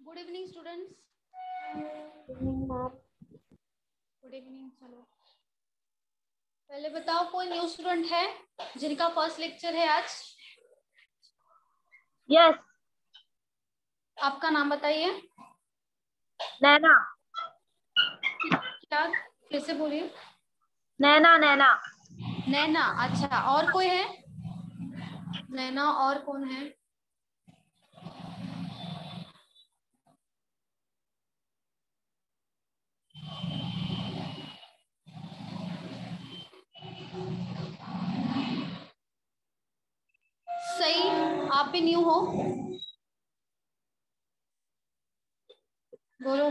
Good evening students. Good evening. चलो पहले बताओ, कोई न्यू स्टूडेंट है जिनका फर्स्ट लेक्चर है आज? यस। आपका नाम बताइए। नैना। क्या? फिर से बोलिए। नैना नैना। नैना, अच्छा। और कोई है? नैना, और कौन है? सही, आप भी न्यू हो? बोलो।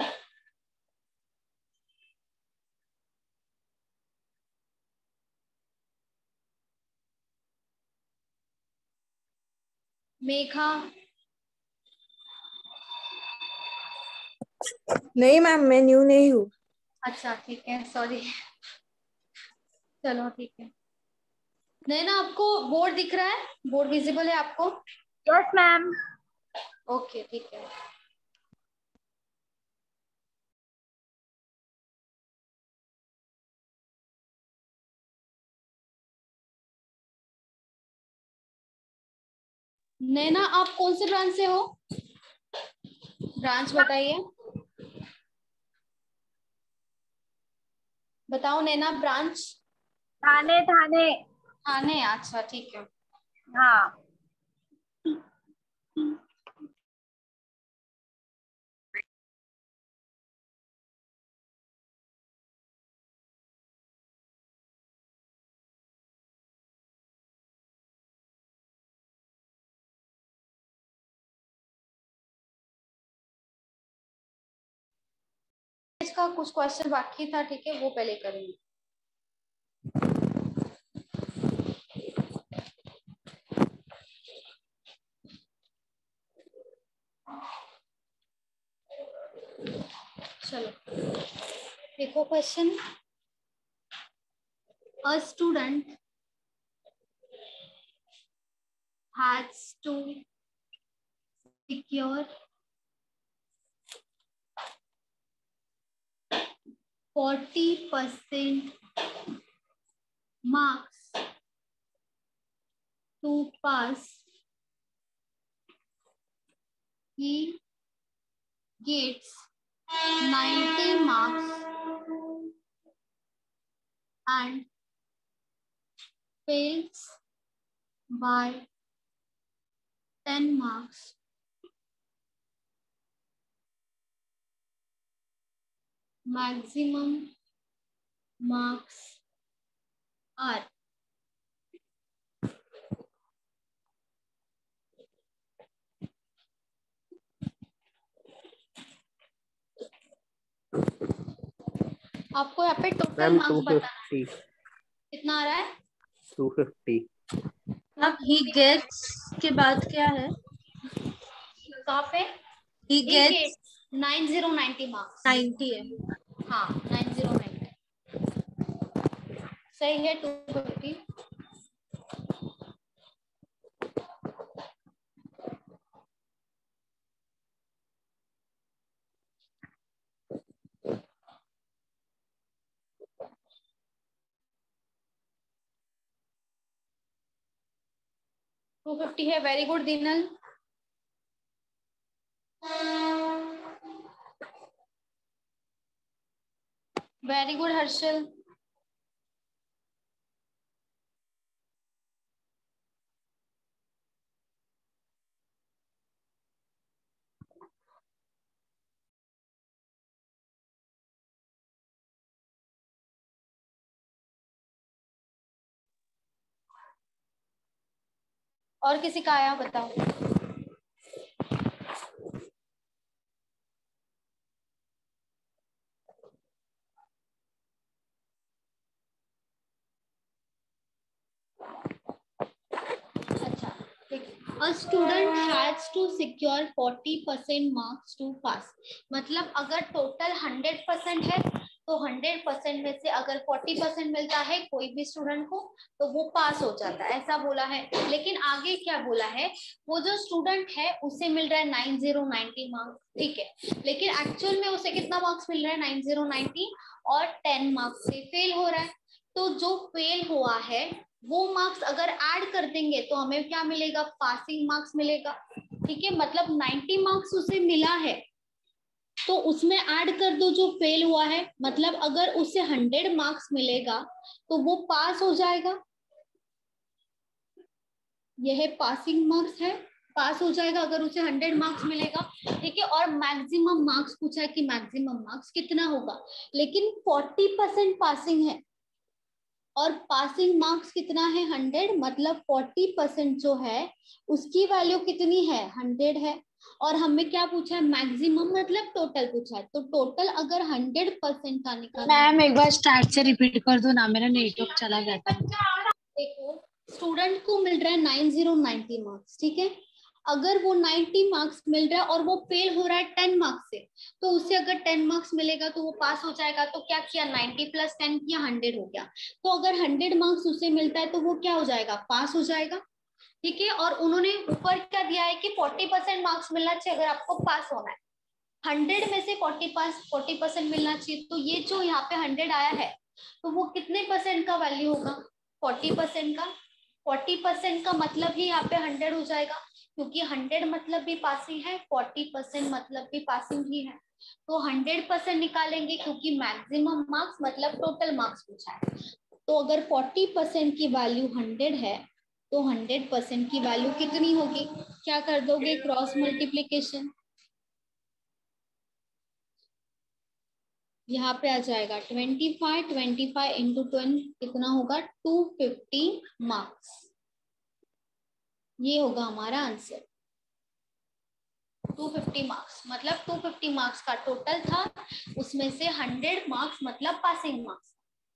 मेघा? नहीं मैम, मैं न्यू नहीं हूँ। अच्छा ठीक है, सॉरी। चलो ठीक है। नैना, आपको बोर्ड दिख रहा है? बोर्ड विजिबल है आपको? Yes ma'am. ओके ठीक है। नैना, आप कौन से ब्रांच से हो? ब्रांच बताइए। बताओ नैना, ब्रांच। थाने थाने। थाने, अच्छा ठीक है। हाँ। इसका कुछ क्वेश्चन बाकी था, ठीक है, वो पहले करेंगे। चलो देखो question. A student has to secure 40% marks to pass. He gets 90 marks and fails by 10 marks. Maximum marks are. आपको यहाँ पे टोटल मैम मार्क्स बताना है। 250। कितना आ रहा है? 250। अब ही गेट्स के बाद क्या है? कहाँ पे? He He gets gets 90 marks. 90 है। हाँ 9090 सही है। 250। है। Very good Dinal. Very good Harshal. और किसी का आया बताओ। अच्छा ठीक है। A student has to secure 40% marks to pass. मतलब अगर टोटल 100% है तो 100% में से अगर 40% मिलता है कोई भी स्टूडेंट को तो वो पास हो जाता है, ऐसा बोला है। लेकिन आगे क्या बोला है, वो जो स्टूडेंट है उसे मिल रहा है 9090 मार्क्स, ठीक है, लेकिन एक्चुअल में उसे कितना मार्क्स मिल रहा है 9090 और 10 मार्क्स से फेल हो रहा है। तो जो फेल हुआ है वो मार्क्स अगर ऐड कर देंगे तो हमें क्या मिलेगा, पासिंग मार्क्स मिलेगा, ठीक है। मतलब 90 मार्क्स उसे मिला है तो उसमें ऐड कर दो जो फेल हुआ है, मतलब अगर उसे 100 मार्क्स मिलेगा तो वो पास हो जाएगा, यह पासिंग मार्क्स है, पास हो जाएगा अगर उसे 100 मार्क्स मिलेगा, ठीक है। और मैक्सिमम मार्क्स पूछा है कि मैक्सिमम मार्क्स कितना होगा, लेकिन 40% पासिंग है और पासिंग मार्क्स कितना है 100, मतलब 40% जो है उसकी वैल्यू कितनी है 100 है। और हमें क्या पूछा है, मैक्सिमम मतलब टोटल पूछा है, तो टोटल अगर 100% का निकालना मैम एक बार स्टार्ट से रिपीट कर दो ना, मेरा नेटवर्क चला गया था। देखो स्टूडेंट को मिल रहा है 9090 मार्क्स, ठीक है। अगर वो 90 मार्क्स मिल रहा है और वो फेल हो रहा है 10 मार्क्स से, तो उसे अगर 10 मार्क्स मिलेगा तो वो पास हो जाएगा। तो क्या किया, 90 + 10 किया, 100 हो गया। तो अगर 100 मार्क्स उसे मिलता है तो वो क्या हो जाएगा, पास हो जाएगा, ठीक है। और उन्होंने ऊपर क्या दिया है कि 40% मार्क्स मिलना चाहिए अगर आपको पास होना है, 100 में से 40% मिलना चाहिए। तो ये जो यहाँ पे 100 आया है तो वो कितने परसेंट का वैल्यू होगा, 40% का। 40% का मतलब ही यहाँ पे 100 हो जाएगा, क्योंकि 100 मतलब भी पासिंग है, 40% मतलब भी पासिंग ही है। तो 100% निकालेंगे क्योंकि मैक्सिमम मार्क्स मतलब टोटल मार्क्स पूछा है। तो अगर 40% की वैल्यू 100 है तो 100% की वैल्यू कितनी होगी, क्या कर दोगे, क्रॉस मल्टीप्लीकेशन, यहाँ पे आ जाएगा 25 इंटू 20 कितना होगा 250 मार्क्स, ये होगा हमारा आंसर। 250 मार्क्स मतलब 250 मार्क्स का टोटल था, उसमें से 100 मार्क्स मतलब पासिंग मार्क्स।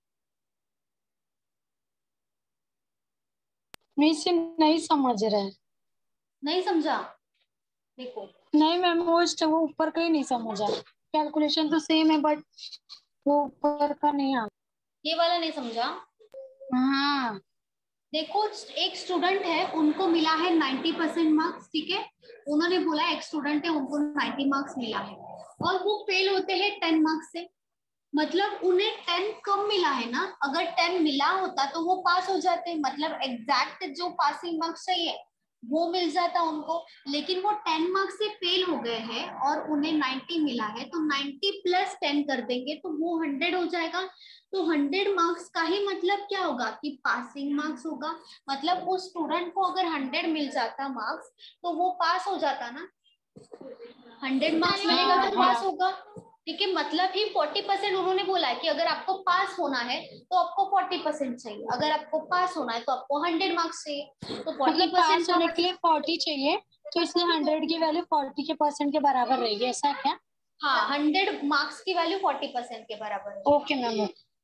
मुझे नहीं समझ रहा है। नहीं समझा, देखो नहीं मैम, वो ऊपर का ही नहीं समझा। कैलकुलेशन तो सेम है बट वो ऊपर का नहीं आ। ये वाला नहीं समझा। हाँ। देखो एक स्टूडेंट है उनको मिला है 90% मार्क्स, ठीक है। उन्होंने बोला एक स्टूडेंट है उनको 90 मार्क्स मिला है और वो फेल होते हैं 10 मार्क्स से, मतलब उन्हें 10 कम मिला है ना, अगर 10 मिला होता तो वो पास हो जाते, मतलब एग्जैक्ट जो पासिंग मार्क्स चाहिए वो मिल जाता उनको। लेकिन वो 10 मार्क्स से फेल हो गए हैं और उन्हें 90 मिला है, तो 90 + 10 कर देंगे तो वो 100 हो जाएगा। तो 100 मार्क्स का ही मतलब क्या होगा कि पासिंग मार्क्स होगा, मतलब उस स्टूडेंट को अगर 100 मिल जाता मार्क्स तो वो पास हो जाता ना, 100 मार्क्स मिलेगा तो पास होगा, ठीक है। मतलब ही 40% उन्होंने बोला है कि अगर आपको पास होना है तो आपको 40% चाहिए, अगर आपको पास होना है तो आपको 100 मार्क्स चाहिए। तो 40% पास होने के लिए 40 चाहिए, तो इसलिए 100 की वैल्यू 40 के परसेंट के बराबर रहेगी, ऐसा क्या? हाँ, 100 मार्क्स की वैल्यू 40% के बराबर है। ओके मैम,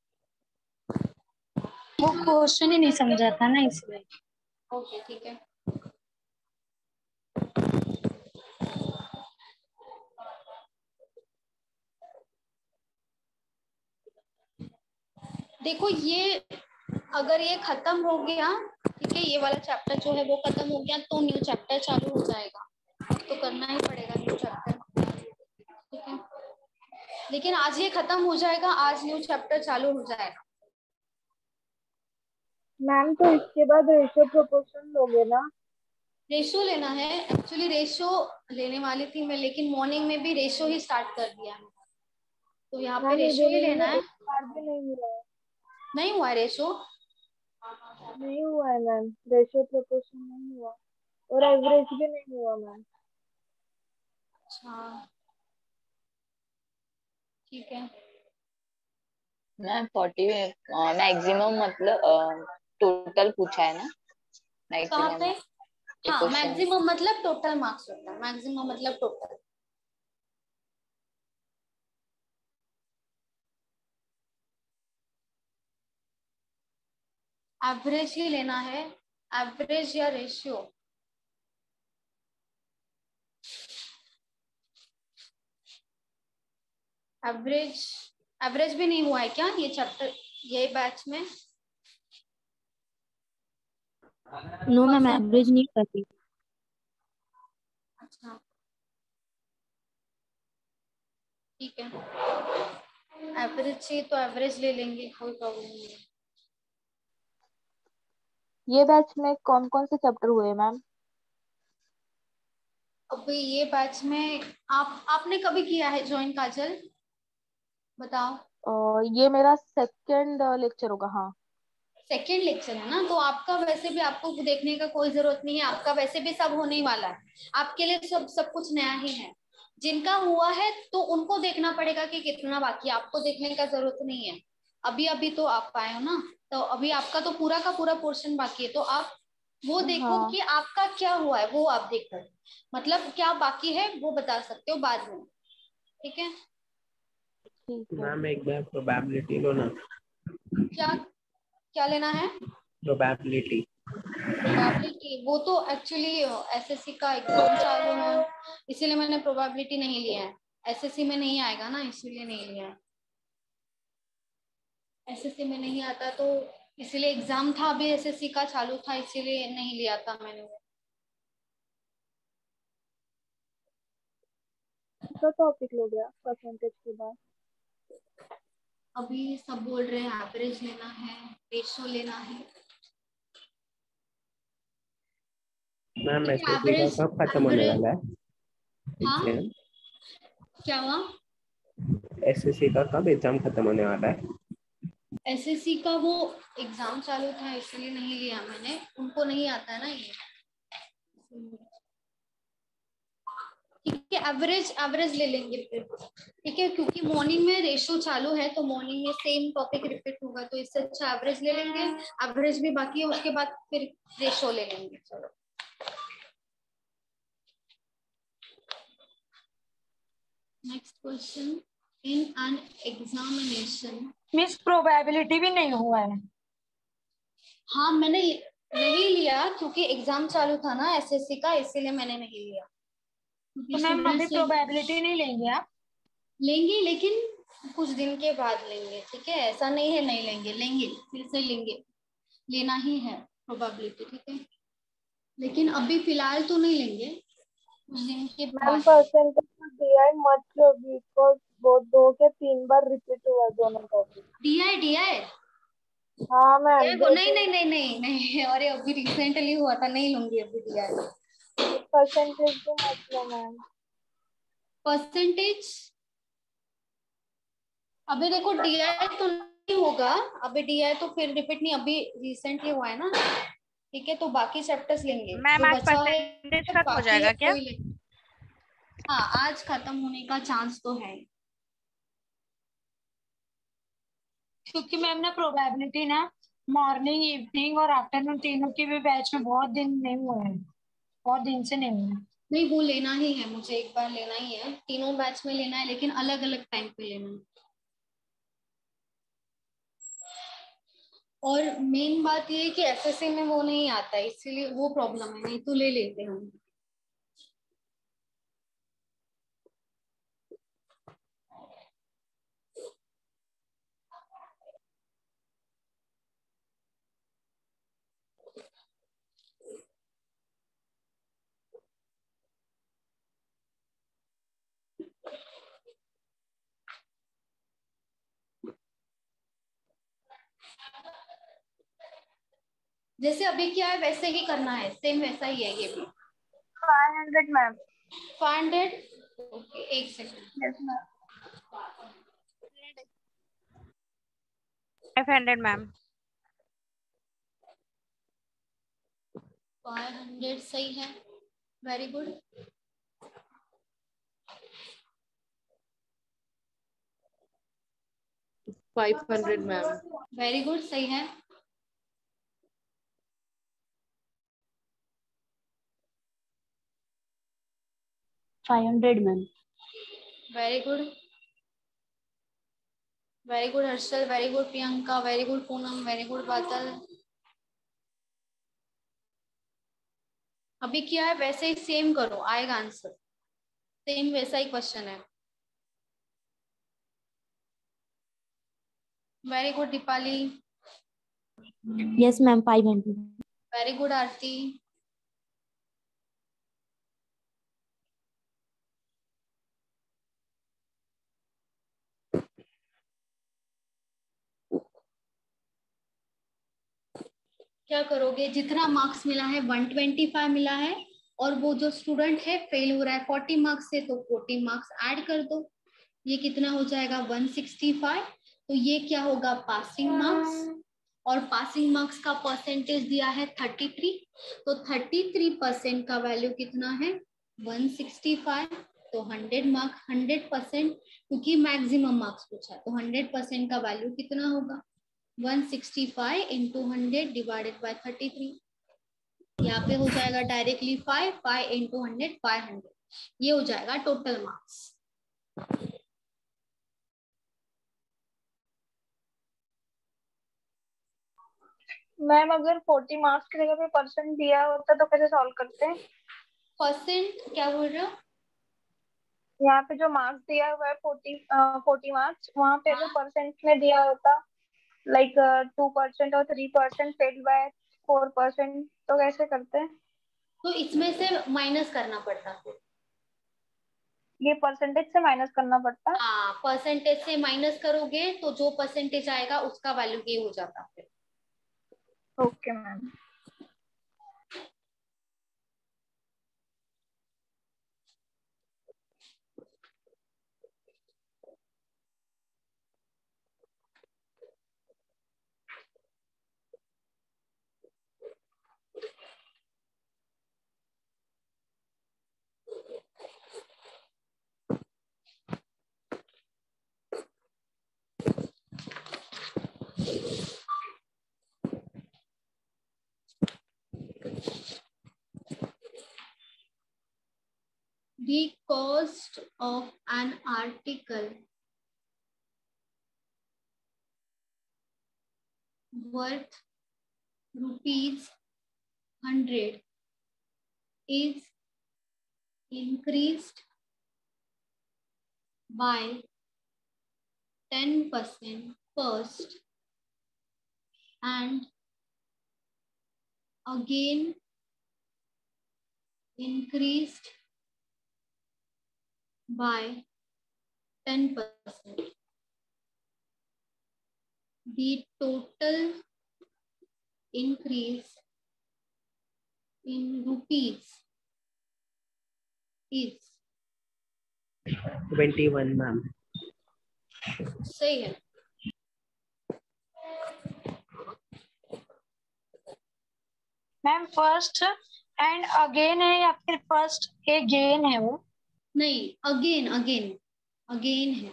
वो क्वेश्चन ही नहीं समझा था ना इसलिए। ओके ठीक है। देखो ये अगर ये खत्म हो गया, ठीक है, ये वाला चैप्टर जो है वो खत्म हो गया तो न्यू चैप्टर चालू हो जाएगा, तो करना ही पड़ेगा न्यू चैप्टर, ठीक है। लेकिन आज ये खत्म हो जाएगा, आज न्यू चैप्टर चालू हो जाएगा। मैम तो इसके बाद रेशियो प्रोपोर्शन लोगे ना? रेशो लेना है, एक्चुअली रेशो लेने वाली थी मैं, लेकिन मॉर्निंग में भी रेशो ही स्टार्ट कर दिया है, तो यहाँ पे मैम रेशो ही इवनिंग लेना में है। एक बार भी नहीं हुआ है। नहीं हुआ है रेशो, नहीं हुआ है मैम, रेशियो प्रोपोर्शन नहीं हुआ और एवरेज भी नहीं हुआ मैम। अच्छा ठीक है। मैम 40 मैक्सिमम मतलब टोटल पूछा है ना, कहाँ पे, मैक्सिमम हाँ क्वेश्चन। मैक्सिमम मतलब टोटल मार्क्स होता है, मैक्सिमम मतलब टोटल। एवरेज ही लेना है, एवरेज या रेशियो, एवरेज एवरेज भी नहीं हुआ है क्या ये चैप्टर, ये बैच में? नो मैम, परसेंट, एवरेज नहीं करती। अच्छा ठीक है, एवरेज चाहिए तो एवरेज ले लेंगे, कोई प्रॉब्लम नहीं है। ये बैच में कौन कौन से चैप्टर हुए मैम? अभी ये बैच में आपने कभी किया है ज्वाइन काजल, बताओ? ये मेरा सेकंड लेक्चर होगा, हाँ। सेकेंड लेक्चर है ना, तो आपका वैसे भी आपको देखने का कोई जरूरत नहीं है, आपका वैसे भी सब होने ही वाला है, आपके लिए सब सब कुछ नया ही है। जिनका हुआ है तो उनको देखना पड़ेगा कि कितना बाकी है, आपको देखने का जरूरत नहीं है। अभी अभी तो आप आए हो ना, तो अभी आपका तो पूरा का पूरा पोर्शन बाकी है, तो आप वो देखो हाँ कि आपका क्या हुआ है, वो आप देखो, मतलब क्या बाकी है वो बता सकते हो बाद में, ठीक है? ठीक है। मैम एक बार प्रोबेबिलिटी लो ना। क्या क्या लेना है? प्रोबेबिलिटी। प्रोबेबिलिटी वो तो एक्चुअली एसएससी का एग्जाम चालू है, इसीलिए मैंने प्रोबेबिलिटी नहीं लिया है, एसएससी में नहीं आएगा ना, इसीलिए नहीं लिया है। एसएससी में नहीं आता तो इसीलिए, एग्जाम था अभी एसएससी का चालू था, इसीलिए नहीं लिया था मैंने वो। तो टॉपिक लो गया परसेंटेज के बाद। अभी सब बोल रहे हैं एवरेज लेना है, रेशो लेना है। मैम ठीक है, एसएससी का एवरेज, कब खत्म होने एवरेज, वाला है हाँ एग्जाम? क्या हुआ? एसएससी का कब एग्जाम खत्म होने वाला है? एसएससी का वो एग्जाम चालू था इसलिए नहीं लिया मैंने, उनको नहीं आता है ना ये। ठीक है, एवरेज एवरेज ले लेंगे फिर, ठीक है, क्योंकि मॉर्निंग में रेशो चालू है तो मॉर्निंग में सेम टॉपिक रिपीट होगा, तो इससे अच्छा एवरेज ले लेंगे। एवरेज भी बाकी है, उसके बाद फिर रेशो ले लेंगे। चलो next question, in an examination. Miss probability भी नहीं हुआ है। हाँ मैंने नहीं लिया क्योंकि एग्जाम चालू था ना एसएससी का, इसीलिए मैंने नहीं लिया, तो क्योंकि मैम अभी स्टूडेंट्स ने प्रोबेबिलिटी नहीं लेंगे आप? लेंगे, लेकिन कुछ दिन के बाद लेंगे, ठीक है, ऐसा नहीं है नहीं लेंगे, लेंगे फिर से लेंगे, लेना ही है प्रोबेबिलिटी, ठीक है, लेकिन अभी फिलहाल तो नहीं लेंगे, कुछ दिन के मैम बाद। परसेंटेज तो दिया है मत लो, बिकॉज वो 2 से 3 बार रिपीट हुआ दोनों टॉपिक। डीआई हाँ मैम, डीआई वो नहीं नहीं नहीं नहीं नहीं, अरे अभी रिसेंटली हुआ था, नहीं लूंगी अभी डीआई। परसेंटेज भी मत लो मैम। परसेंटेज अभी देखो, डीआई तो नहीं होगा, अभी डीआई तो फिर रिपीट नहीं, अभी रिसेंटली हुआ है ना, ठीक है, तो बाकी चैप्टर्स लेंगे मैम जो आज बचा है, परसेंटेज खत्म हो बाकी है जाएगा क्या? कोई ले। हाँ आज खत्म होने का चांस तो है, क्योंकि मैम ना प्रोबेबिलिटी ना मॉर्निंग इवनिंग और आफ्टरनून तीनों की भी बैच में बहुत दिन नहीं हुए हैं, बहुत दिन से नहीं हुए हैं। नहीं वो लेना ही है, मुझे एक बार लेना ही है, तीनों बैच में लेना है, लेकिन अलग अलग टाइम पे लेना है। और मेन बात ये है कि एसएससी में वो नहीं आता है, इसीलिए वो प्रॉब्लम है, नहीं तो ले लेते हम। जैसे अभी क्या है वैसे ही करना है, सेम वैसा ही है ये भी। 500 मैम। 500, ओके एक सेकंड। Yes ma'am. 500 मैम। 500 सही है, very good. 500 ma'am. Very good सही है। 500 ma'am. Very good, very good Harshal, very good Priyanka, very good Poonam, very good Badal. अभी क्या है वैसे ही सेम करो, आएगा आंसर, सेम वैसा ही क्वेश्चन है। Very good Deepali. Yes, ma'am. 500. Very good Aarti. क्या करोगे, जितना मार्क्स मिला है 125 मिला है, और वो जो स्टूडेंट है फेल हो रहा है 40 मार्क्स से, तो 40 मार्क्स ऐड कर दो। ये कितना हो जाएगा 165। तो ये क्या होगा पासिंग मार्क्स, और पासिंग मार्क्स का परसेंटेज दिया है 33, तो 33% का वैल्यू कितना है 165। तो 100 मार्क्स 100%, क्योंकि मैक्सिमम मार्क्स पूछा है, तो 100% का वैल्यू कितना होगा 165 into 100 divided by 33। यहाँ पे हो जाएगा डायरेक्टली 5 into 100 500। ये हो जाएगा टोटल मार्क्स। मैम अगर 40 मार्क्स की जगह पे परसेंट दिया होता तो कैसे सॉल्व करते हैं? परसेंट क्या बोल रहे हो? यहाँ पे जो मार्क्स दिया हुआ है 40 मार्क्स, वहाँ पे अगर परसेंट में दिया होता लाइक 2% और 3% फेल बाय 4%, तो कैसे करते हैं? तो इसमें से माइनस करना पड़ता है। ये परसेंटेज से माइनस करना पड़ता है? हाँ, परसेंटेज से माइनस करोगे तो जो परसेंटेज आएगा उसका वैल्यू ये हो जाता है। Okay ma'am. The cost of an article worth ₹100 is increased by 10% first and again increased by 10%. The total increase in rupees is 21 ma'am. सही है। मैम फर्स्ट एंड अगेन है या फिर फर्स्ट अगेन है? वो नहीं, अगेन अगेन अगेन है।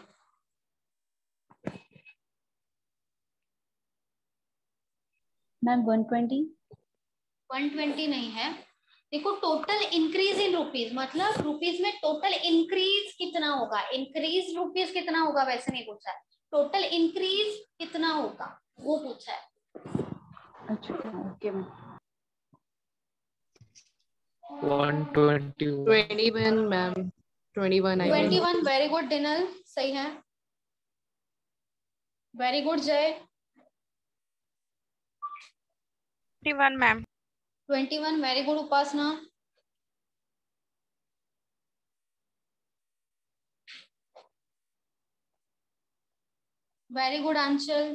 Ma'am 120 नहीं है। देखो टोटल इंक्रीज इन रुपीज, मतलब रुपीज में टोटल इंक्रीज कितना होगा, इंक्रीज रुपीज कितना होगा वैसे नहीं पूछा है, टोटल इंक्रीज कितना होगा वो पूछा है। अच्छा okay ma'am. 21 ma'am. 21 I guess. 21 very good Dinal, सही है। Very good Jay. 21 ma'am. 21 very good Upasana. Very good Aanchal.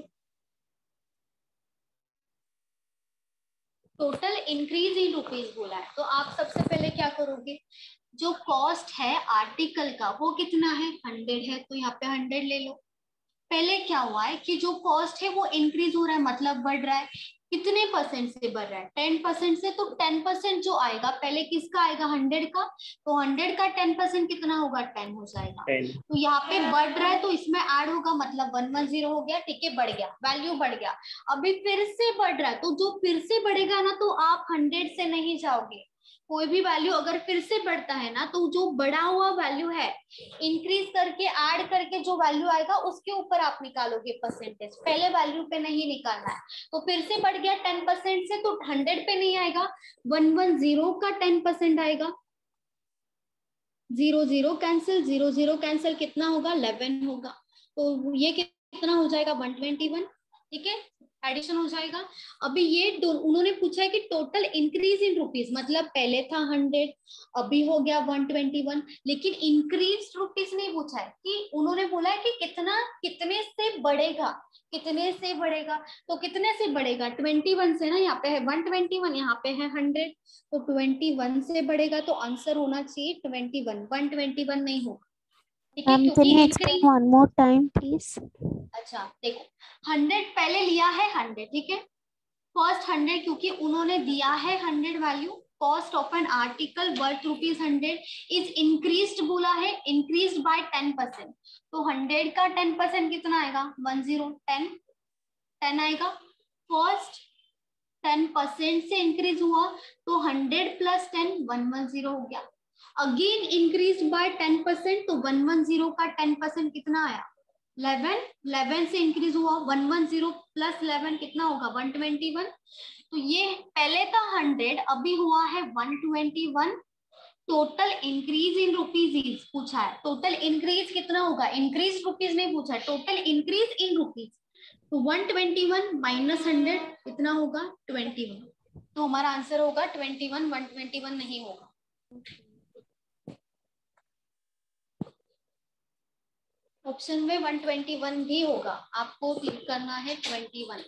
Total increase in rupees बोला है, तो आप सबसे पहले क्या करोगे, जो कॉस्ट है आर्टिकल का वो कितना है 100 है, तो यहाँ पे 100 ले लो। पहले क्या हुआ है कि जो कॉस्ट है वो इंक्रीज हो रहा है, मतलब बढ़ रहा है। कितने परसेंट से बढ़ रहा है 10% से, तो 10% जो आएगा पहले किसका आएगा 100 का, तो 100 का 10% कितना होगा 10 हो जाएगा। 10 तो यहाँ पे बढ़ रहा है तो इसमें ऐड होगा, मतलब 110 हो गया, ठीक है, बढ़ गया, वैल्यू बढ़ गया। अभी फिर से बढ़ रहा है, तो जो फिर से बढ़ेगा ना तो आप 100 से नहीं जाओगे, कोई भी वैल्यू अगर फिर से बढ़ता है ना तो जो बढ़ा हुआ वैल्यू है इंक्रीज करके ऐड करके जो वैल्यू आएगा उसके ऊपर आप निकालोगे परसेंटेज, पहले वैल्यू पे नहीं निकालना है। तो फिर से बढ़ गया 10% से, तो 100 पे नहीं आएगा, 110 का 10% आएगा। 0 0 कैंसिल, 0 0 कैंसिल, कितना होगा 11 होगा। तो ये कितना हो जाएगा 121। ठीक है, एडिशन हो जाएगा। अभी ये उन्होंने पूछा है कि टोटल इंक्रीज इन रुपीज, मतलब पहले था 100, अभी हो गया 121, लेकिन इंक्रीज रुपीज नहीं पूछा है, कि उन्होंने बोला है कि कितना कितने से बढ़ेगा, कितने से बढ़ेगा। तो कितने से बढ़ेगा, 21 से ना, यहाँ पे है 121, यहाँ पे है 100, तो 21 से बढ़ेगा, तो आंसर होना चाहिए 21, 121 नहीं होगा। ठीक है, Ma'am, can क्योंकि you explain increase, one more time, please? अच्छा देखो, 100 पहले लिया है 100, ठीक है, फर्स्ट 100, क्योंकि उन्होंने दिया है 100 value, cost of an article worth ₹100 is increased, बोला है इंक्रीज्ड बाय 10%, तो 100 का 10% कितना आएगा, 10 आएगा। फर्स्ट 10% से इंक्रीज हुआ, तो 100 प्लस 10 110 हो गया। अगेन इंक्रीज बाय 10%, तो 110 का 10% कितना आया, 11 से इंक्रीज हुआ, 110 प्लस 11 कितना होगा, 121। तो ये पहले था 100, अभी हुआ है 121। Total increase in rupees is पूछा है, टोटल इंक्रीज कितना होगा, इंक्रीज रुपीज नहीं पूछा है, टोटल इंक्रीज इन रुपीज, तो 121 माइनस 100 कितना होगा, 21। तो हमारा आंसर होगा 21, 121 नहीं होगा। ऑप्शन में 121 भी होगा, आपको क्लिक करना है 21।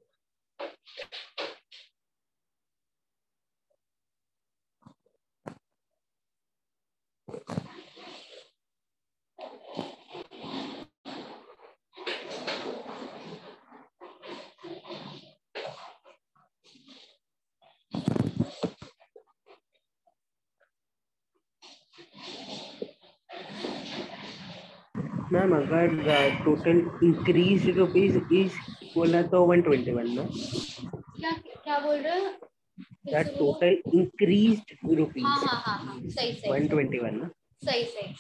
मैम अगर टोटल इंक्रीज रुपीज इज बोला तो 121 ना, क्या क्या बोल रहे हैं, फिर से बोलो। टोटल इंक्रीज हाँ रुपीज हाँ हाँ हाँ, सही सही 121 ना। सही सही।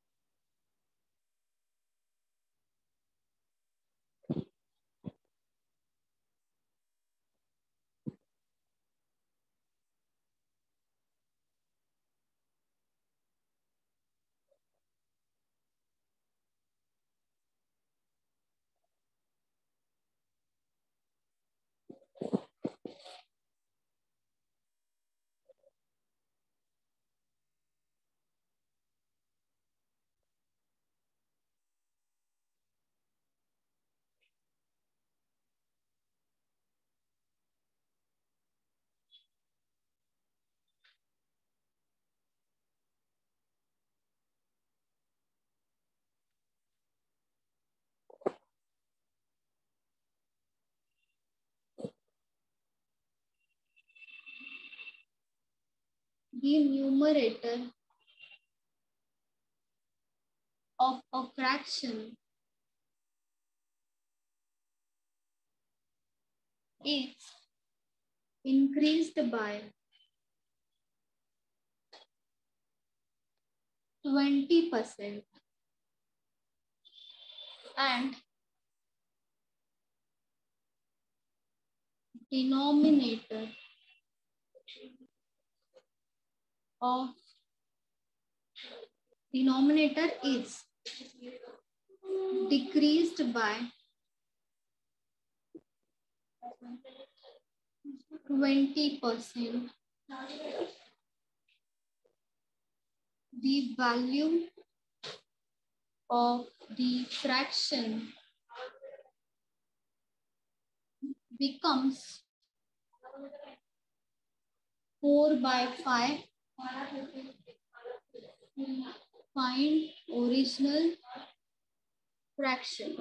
The numerator of a fraction is increased by 20% and denominator of denominator is decreased by 20%. The value of the fraction becomes 4/5. Find original fraction.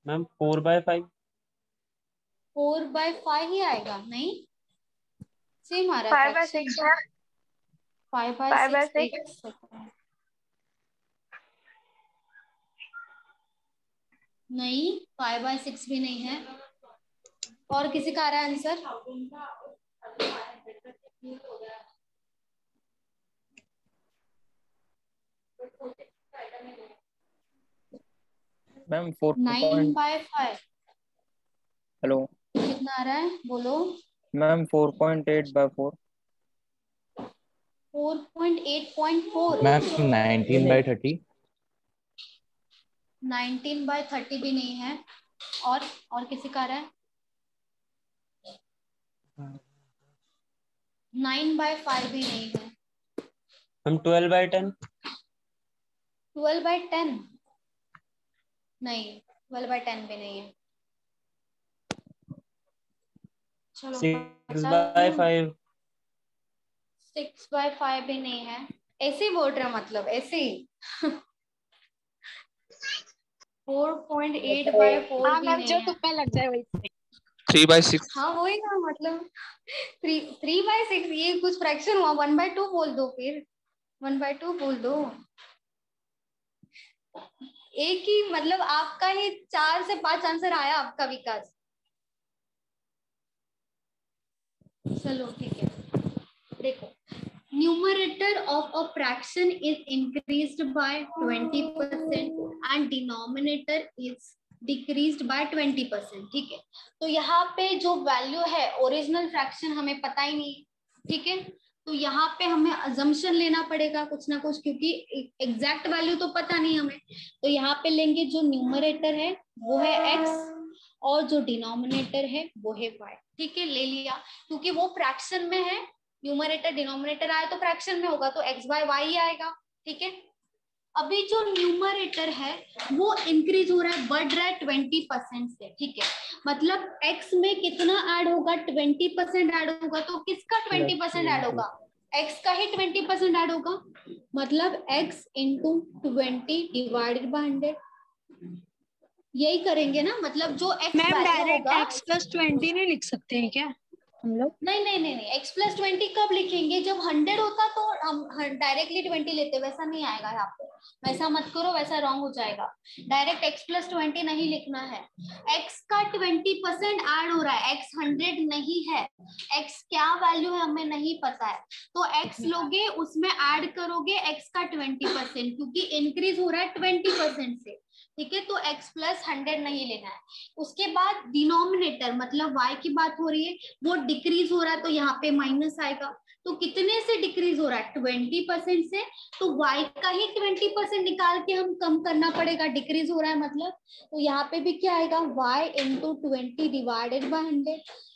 Ma'am 4/5। 4/5 ही आएगा, नहीं सेम आ रहा है 5/6 है। 5/6 5/6 एक सेकंड, नहीं 5/6 भी नहीं है। और किसी का आ रहा है आंसर? मैम 4. 9/5 हेलो कितना आ रहा है बोलो? मैम 4.8/4। 4.8.4। मैम 19/30। 19/30 भी नहीं है। और किसी का आ रहा है? 9/5 भी नहीं है। हम 12/10। 12/10 नहीं, 12/10 भी नहीं है। चलो 6/5। 6/5 भी नहीं है। ऐसे ही बोल रहा, मतलब ऐसे ही 4.8/4 हाँ भी मैम, नहीं जो है। तुक्का लग जाए वही सही। 3/6। हाँ वही ना, मतलब 3/6 ये कुछ फ्रैक्शन हुआ। 1/2 बोल दो, फिर 1/2 बोल दो। एक ही, मतलब आपका ही 4 से 5 आंसर आया आपका, विकास। चलो ठीक है, देखो numerator of a fraction is increased by 20% and denominator is decreased by 20%। ठीक है, तो यहाँ पे जो वैल्यू है ओरिजिनल फ्रैक्शन हमें पता ही नहीं, ठीक है, तो यहाँ पे हमें अजम्पशन लेना पड़ेगा कुछ ना कुछ, क्योंकि एग्जैक्ट वैल्यू तो पता नहीं हमें। तो यहाँ पे लेंगे जो न्यूमरेटर है वो है x और जो डिनोमिनेटर है वो है y। ठीक है, ले लिया, क्योंकि वो फ्रैक्शन में है। न्यूमरेटर डिनोमिनेटर आया तो फ्रैक्शन में होगा, तो x/y ही आएगा। ठीक है, अभी जो न्यूमरेटर है वो इंक्रीज हो रहा है, बढ़ रहा है 20% से। ठीक है, मतलब x में कितना ऐड होगा? 20% ऐड होगा। तो किसका 20% ऐड होगा? x का ही 20% ऐड होगा, मतलब x इंटू 20 डिवाइडेड बाय 100। यही करेंगे ना, मतलब जो x मैम वैल्यू डायरेक्ट होगा। x+20 नहीं लिख सकते हैं क्या हम लोग? नहीं नहीं नहीं नहीं, x+20 कब लिखेंगे? जब 100 होता तो हम डायरेक्टली 20 लेते, वैसा नहीं आएगा यहाँ पे। वैसा मत करो, वैसा रॉन्ग हो जाएगा। डायरेक्ट x+20 नहीं लिखना है। x का 20% ऐड हो रहा है, x 100 नहीं है। x क्या वैल्यू है हमें नहीं पता है, तो x लोगे उसमें ऐड करोगे x का 20%, क्योंकि इंक्रीज हो रहा है 20% से। ठीक है, तो x+100 नहीं लेना है। उसके बाद डिनोमिनेटर मतलब y की बात हो रही है, वो डिक्रीज हो रहा है, तो यहाँ पे माइनस आएगा। तो कितने से डिक्रीज हो रहा है? 20% से। तो y का ही 20% निकाल के हम कम करना पड़ेगा, डिक्रीज हो रहा है मतलब। तो यहाँ पे भी क्या आएगा? y into 20 divided by 100।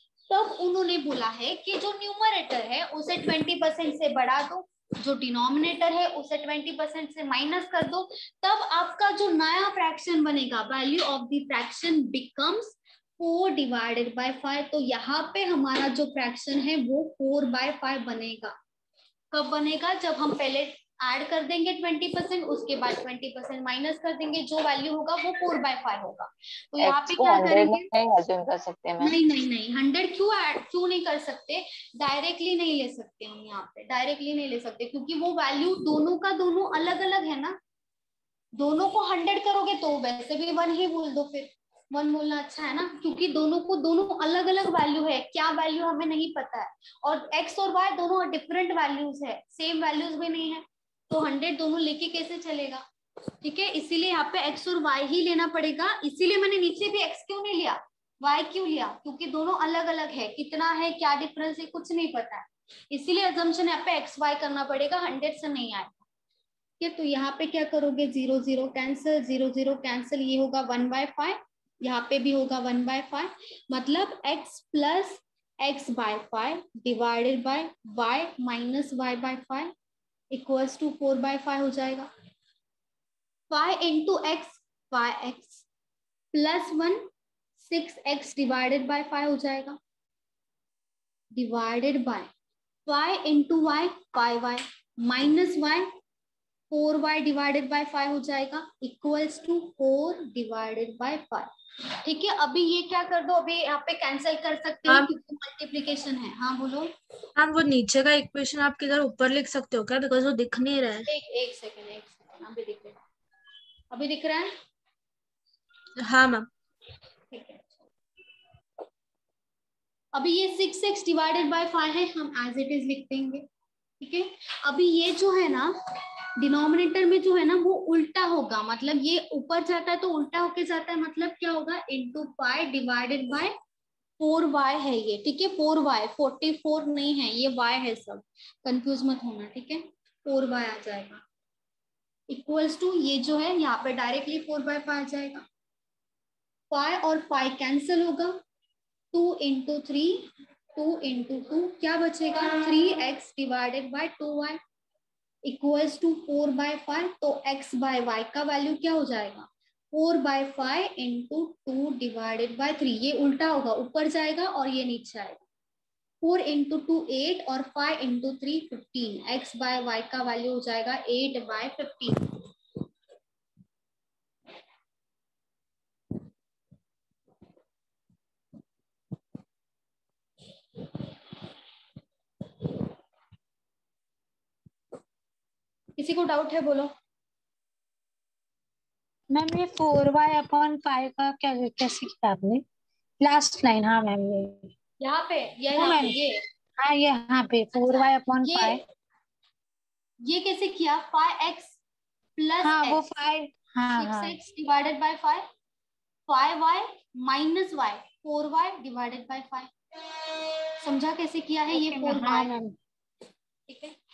तब उन्होंने बोला है कि जो न्यूमरेटर है उसे 20% से बढ़ा दो, जो डिनोमिनेटर है उसे 20% से माइनस कर दो, तब आपका जो नया फ्रैक्शन बनेगा, value of the fraction becomes 4 divided by 5। तो यहाँ पे हमारा जो फ्रैक्शन है वो 4/5 बनेगा। कब बनेगा? जब हम पहले ऐड कर देंगे 20%, उसके बाद 20% माइनस कर देंगे, जो वैल्यू होगा वो 4/5 होगा। तो यहाँ पे क्या करेंगे? नहीं अज्यूम कर सकते मैम? नहीं नहीं नहीं, 100 क्यों नहीं कर सकते? डायरेक्टली नहीं ले सकते हम, यहाँ पे डायरेक्टली नहीं ले सकते, क्योंकि वो वैल्यू दोनों का दोनों अलग अलग है ना। दोनों को 100 करोगे तो वैसे भी 1 ही बोल दो, फिर 1 बोलना अच्छा है ना, क्योंकि दोनों को दोनों अलग अलग वैल्यू है, क्या वैल्यू हमें नहीं पता है। और x और y दोनों डिफरेंट वैल्यूज है, सेम वैल्यूज भी नहीं है, तो 100 दोनों लेके कैसे चलेगा? ठीक है, इसीलिए यहाँ पे x और y ही लेना पड़ेगा। इसीलिए मैंने नीचे भी x क्यों नहीं लिया, y क्यों लिया? क्योंकि दोनों अलग अलग है, कितना है क्या डिफरेंस है कुछ नहीं पता है, इसीलिए अजम्पशन यहाँ पे x y करना पड़ेगा, 100 से नहीं आएगा। ठीक है, तो यहाँ पे क्या करोगे? 0 0 कैंसिल, 0 0 कैंसिल, ये होगा 1/5, यहाँ पे भी होगा 1/5, मतलब x plus x/5 divided by y minus y/5 equals to 4/5 हो जाएगा। 5 into x 5x plus 1 6x divided by 5 हो जाएगा, divided by 5 into y 5y minus y 4y divided by 5 हो जाएगा इक्वल्स टू 4 डिवाइडेड बाय 5। ठीक है, अभी ये क्या कर दो, अभी यहाँ पे कैंसिल कर सकते हैं क्योंकि मल्टीप्लिकेशन है। हाँ बोलो। मैम वो नीचे का इक्वेशन आप किधर ऊपर लिख सकते हो क्या, बिकॉज वो दिख नहीं रहा है। एक सेकंड अभी दिख रहा है, अभी दिख रहा है। हाँ मैम। ठीक है, अभी ये 6x डिवाइडेड बाय 5 है, हम एज इट इज लिख देंगे। ठीक है, अभी ये जो है ना डिनोमिनेटर में जो है ना वो उल्टा होगा, मतलब ये ऊपर जाता है तो उल्टा होके जाता है, मतलब क्या होगा into pi divided by 4y है ये। ठीक है, 4y 44 नहीं है, ये y है, सब कंफ्यूज मत होना। ठीक है, 4y आ जाएगा इक्वल्स टू, ये जो है यहाँ पे डायरेक्टली 4/5 आ जाएगा। 5 और 5 कैंसिल होगा, 2 इंटू 3 2 इंटू 2 क्या बचेगा 3x divided by 2y equals to 4/5। तो x बाय y का वैल्यू क्या हो जाएगा 4/5 इंटू 2 डिवाइडेड बाय 3। ये उल्टा होगा, ऊपर जाएगा और ये नीचे आएगा। 4 इंटू 2 8 और 5 इंटू 3 15। x बाय y का वैल्यू हो जाएगा 8/15। किसी को डाउट है बोलो। मैम ये 4y/5 का क्या कैसे किया आपने, लास्ट लाइन। हाँ मैम ये यहाँ पे हाँ मैम, ये हाँ ये यहाँ पे 4y/5। ये कैसे किया 5x प्लस हाँ वो x 5, हाँ हाँ 6x divided by 5 5y minus y 4y divided by 5। समझा कैसे किया है ये 4y। हाँ मैम। ठीक है,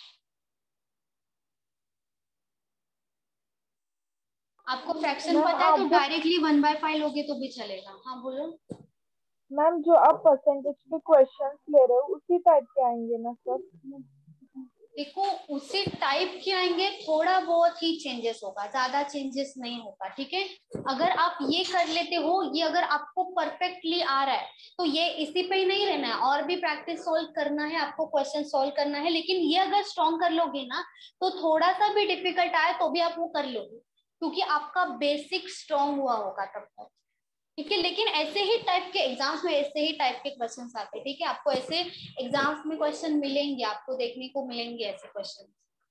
आपको फ्रैक्शन पता है तो डायरेक्टली 1/5 लोगे तो भी चलेगा। हाँ बोलो। मैम जो आप परसेंटेज के क्वेश्चंस ले रहे हो उसी टाइप के आएंगे ना सब। देखो उसी टाइप के आएंगे, थोड़ा बहुत ही चेंजेस होगा, ज्यादा चेंजेस नहीं होगा। ठीक है, अगर आप ये कर लेते हो, ये अगर आपको परफेक्टली आ रहा है तो ये इसी पे ही नहीं रहना है, और भी प्रैक्टिस सोल्व करना है आपको, क्वेश्चन सोल्व करना है। लेकिन ये अगर स्ट्रॉन्ग कर लोगे ना तो थोड़ा सा भी डिफिकल्ट आए तो भी आप वो कर लोगे, क्योंकि आपका बेसिक स्ट्रॉन्ग हुआ होगा तब तक। ठीक है, लेकिन ऐसे ही टाइप के एग्जाम्स में ऐसे ही टाइप के क्वेश्चंस आते हैं। ठीक है, आपको ऐसे एग्जाम्स में क्वेश्चन मिलेंगे, आपको देखने को मिलेंगे ऐसे क्वेश्चन।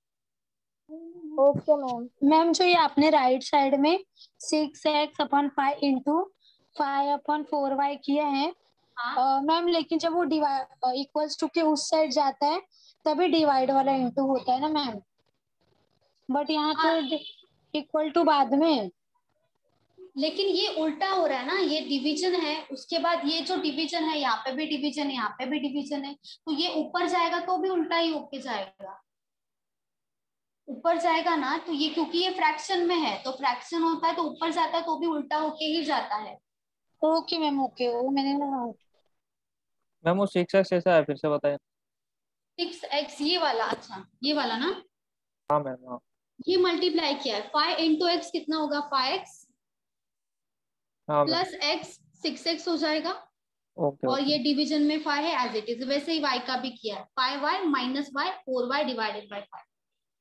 Okay ma'am. मैम जो ये आपने राइट साइड में 6x/5 इंटू 5/4y किया है मैम, लेकिन जब वो डिवाइड इक्वल्स टू के उस साइड जाता है तभी डिवाइड वाला इंटू होता है ना मैम, बट यहाँ तो इक्वल टू बाद में। लेकिन ये उल्टा हो रहा है ना, ये डिवीजन है, उसके बाद ये जो डिवीजन है यहाँ पे भी डिवीजन है, यहाँ पे भी डिवीजन है, तो ये ऊपर जाएगा तो भी उल्टा ही होके जाएगा, ऊपर जाएगा ना। तो ये क्योंकि ये फ्रैक्शन में है तो फ्रैक्शन होता है तो ऊपर जाता है तो भी उल्टा होके ही जाता है। ओके मैम, ओके वो मैंने मैम वो 6x ऐसा है, फिर से बताएं। 6x ये वाला, अच्छा ये वाला ना। हाँ मैम। हाँ ये मल्टीप्लाई किया है 5 इंटू एक्स कितना होगा 5x हाँ प्लस x 6x हो जाएगा। ओके और ये डिवीजन में 5 है एज इट इज, वैसे ही y का भी किया है 5y minus y 4y divided by 5।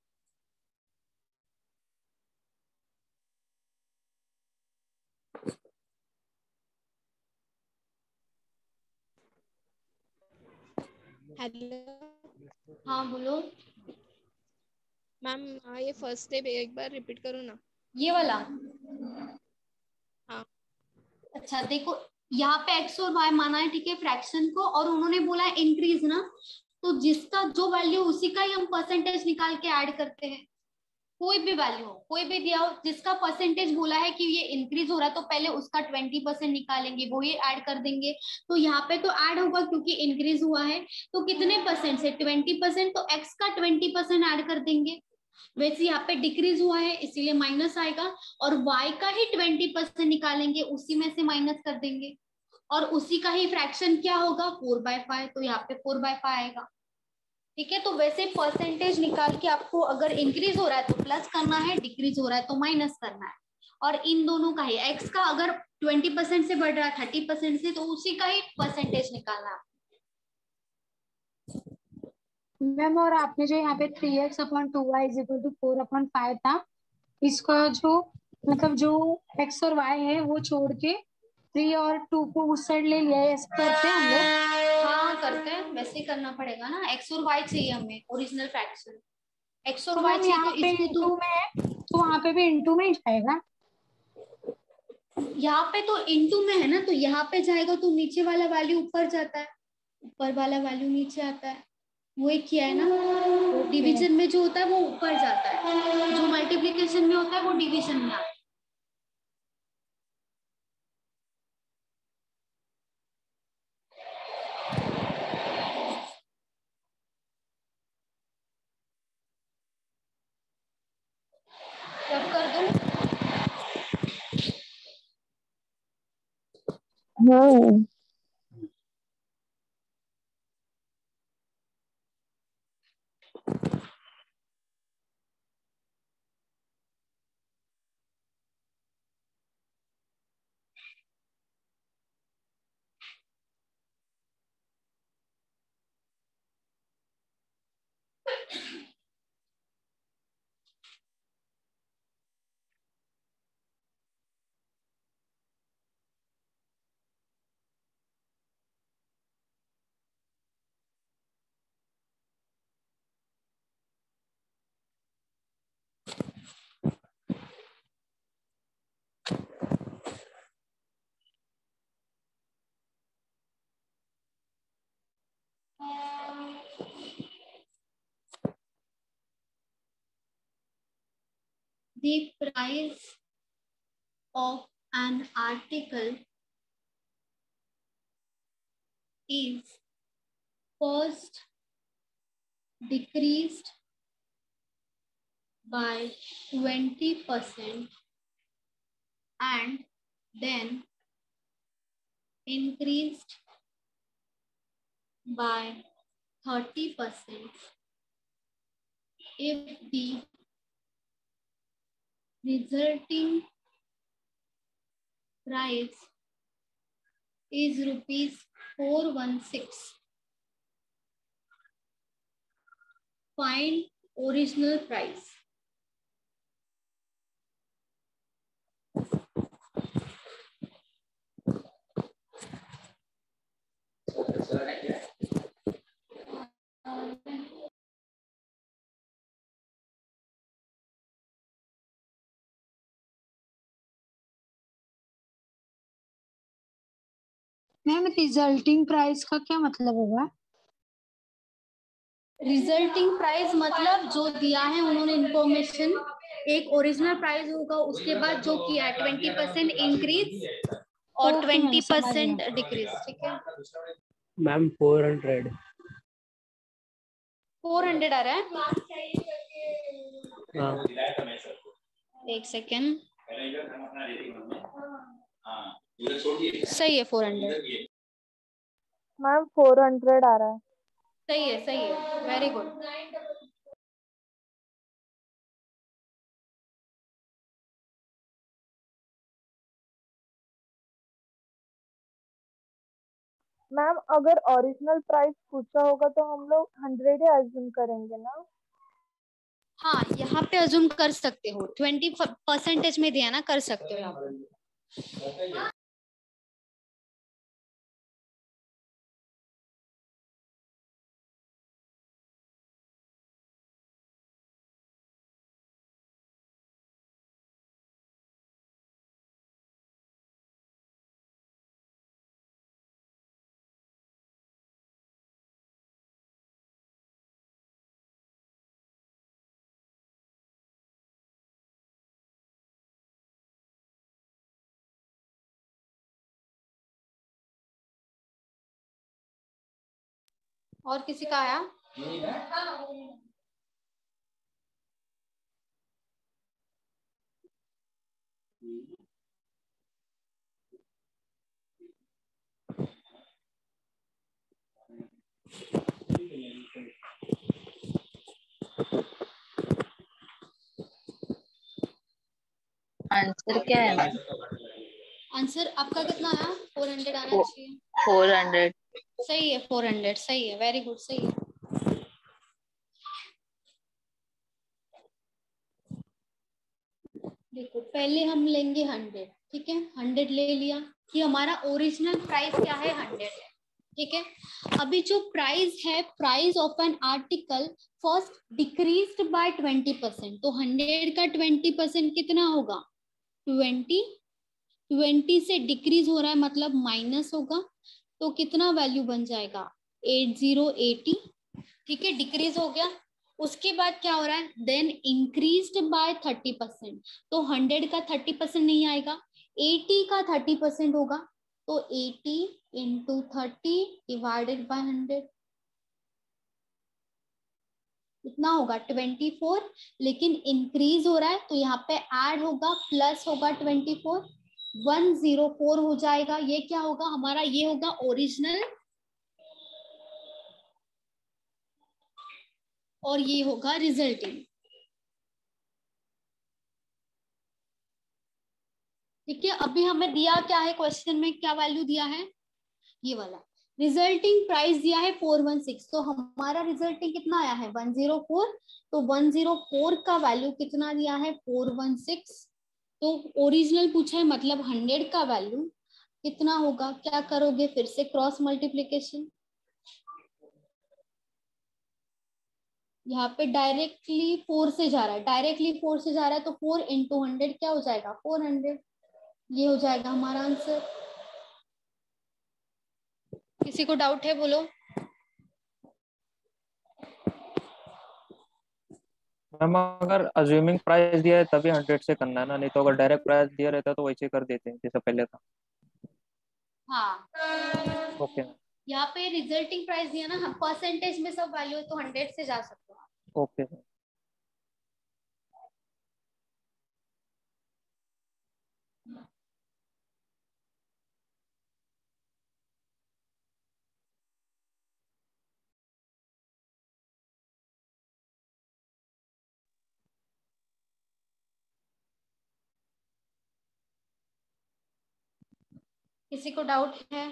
Hello हाँ बोलो मैम। ये फर्स्ट स्टेप एक बार रिपीट करो ना, ये वाला। हाँ अच्छा देखो, यहाँ पे x और y माना है, ठीक है, फ्रैक्शन को, और उन्होंने बोला है इंक्रीज ना, तो जिसका जो वैल्यू उसी का ही हम परसेंटेज निकाल के ऐड करते हैं। कोई भी वैल्यू हो, कोई भी दिया हो, जिसका परसेंटेज बोला है कि ये इंक्रीज हो रहा है तो पहले उसका 20% निकालेंगे, वो ये ऐड कर देंगे। तो यहाँ पे तो ऐड होगा क्योंकि इंक्रीज हुआ है, तो कितने परसेंट से 20%, तो x का 20% ऐड कर देंगे। वैसे यहाँ पे डिक्रीज हुआ है इसीलिए माइनस आएगा, और y का ही 20% निकालेंगे, उसी में से माइनस कर देंगे, और उसी का ही फ्रैक्शन क्या होगा 4/5, तो यहाँ पे 4/5 आएगा। ठीक है, तो वैसे परसेंटेज निकाल के आपको अगर इंक्रीज हो रहा है तो प्लस करना है, डिक्रीज हो रहा है तो माइनस करना है, और इन दोनों का ही x का अगर 20% से बढ़ रहा है 30% से, तो उसी का ही परसेंटेज निकालना है। मैम और आपने जो यहाँ पे 3x upon 2y is equal to 4/5 था, इसका जो मतलब जो x और y है वो छोड़ के 3 और 2 को उस साइड ले लिया है, ऐसे करते हैं हम लोग। हाँ करते हैं, वैसे ही करना पड़ेगा ना, x और y चाहिए हमें ओरिजिनल फ्रैक्शन, x और तो y मैम चाहिए, यहाँ तो पे इसको इंटू तो में है तो वहाँ पे भी इंटू में ही जाएगा। यहाँ पे तो इनटू में है ना, तो यहाँ पे जाएगा तो नीचे वाला वैल्यू ऊपर जाता है, ऊपर वाला वैल्यू नीचे आता है, वो एक किया है ना। तो डिवीजन में जो होता है वो ऊपर जाता है, जो मल्टीप्लिकेशन में होता है वो डिवीजन में आता है। अब कर दो। हाँ The price of an article is first decreased by 20% and then increased by 30% if the resulting price is rupees 416. Find original price. Ma'am resulting price का क्या मतलब होगा? रिजल्टिंग प्राइस मतलब जो दिया है उन्होंने इंफॉर्मेशन, एक ओरिजिनल प्राइस होगा, उसके बाद जो किया है 20% इंक्रीज और ओके मैम, समझ 20% गया। डिक्रीज। ठीक है मैम 400। 400 आ रहा है। हाँ एक सेकेंड, सही है 400। मैम 400 आ रहा है। सही है वेरी गुड। मैम अगर ओरिजिनल प्राइस पूछा होगा तो हम लोग 100 ही अज्यूम करेंगे ना? हाँ यहाँ पे अज्यूम कर सकते हो, 20% में दिया ना, कर सकते हो यहाँ पे। और किसी का आया? आंसर क्या है? आंसर आपका कितना आया? 400 आना चाहिए। 400। सही है 400, सही है वेरी गुड, सही है। देखो पहले हम लेंगे 100, ठीक है, 100 ले लिया कि हमारा ओरिजिनल प्राइस क्या है, 100 है, ठीक है। अभी जो प्राइस है, price of an article first decreased by 20%, तो 100 का 20% कितना होगा, 20, 20 से डिक्रीज हो रहा है मतलब माइनस होगा, तो कितना वैल्यू बन जाएगा, 8080, ठीक है, डिक्रीज हो गया। उसके बाद क्या हो रहा है, देन इंक्रीज्ड बाय 30%, तो 100 का 30% नहीं आएगा, 80 का 30% होगा, तो 80 इंटू 30 डिवाइडेड बाय 100 कितना होगा, 24, लेकिन इंक्रीज हो रहा है तो यहाँ पे ऐड होगा, प्लस होगा 24, 104 हो जाएगा। ये क्या होगा हमारा, ये होगा ओरिजिनल और ये होगा रिजल्टिंग, ठीक है। अभी हमें दिया क्या है, क्वेश्चन में क्या वैल्यू दिया है, ये वाला रिजल्टिंग प्राइस दिया है 416, तो हमारा रिजल्टिंग कितना आया है 104, तो 104 का वैल्यू कितना दिया है 416, तो ओरिजिनल पूछा है मतलब 100 का वैल्यू कितना होगा, क्या करोगे, फिर से क्रॉस मल्टीप्लीकेशन, यहाँ पे डायरेक्टली 4 से जा रहा है, डायरेक्टली 4 से जा रहा है, तो 4 इंटू 100 क्या हो जाएगा 400, ये हो जाएगा हमारा आंसर। किसी को डाउट है बोलो। मैम अगर अज्यूमिंग प्राइस दिया है तभी 100 से करना है ना, नहीं तो अगर डायरेक्ट प्राइस दिया रहता तो वैसे कर देते हैं जैसा पहले था। हाँ, ओके मैम। यहाँ पे रिजल्टिंग प्राइस दिया ना, हम परसेंटेज में सब वैल्यू है तो 100 से जा सकते हो आप। Okay ma'am. किसी को डाउट है,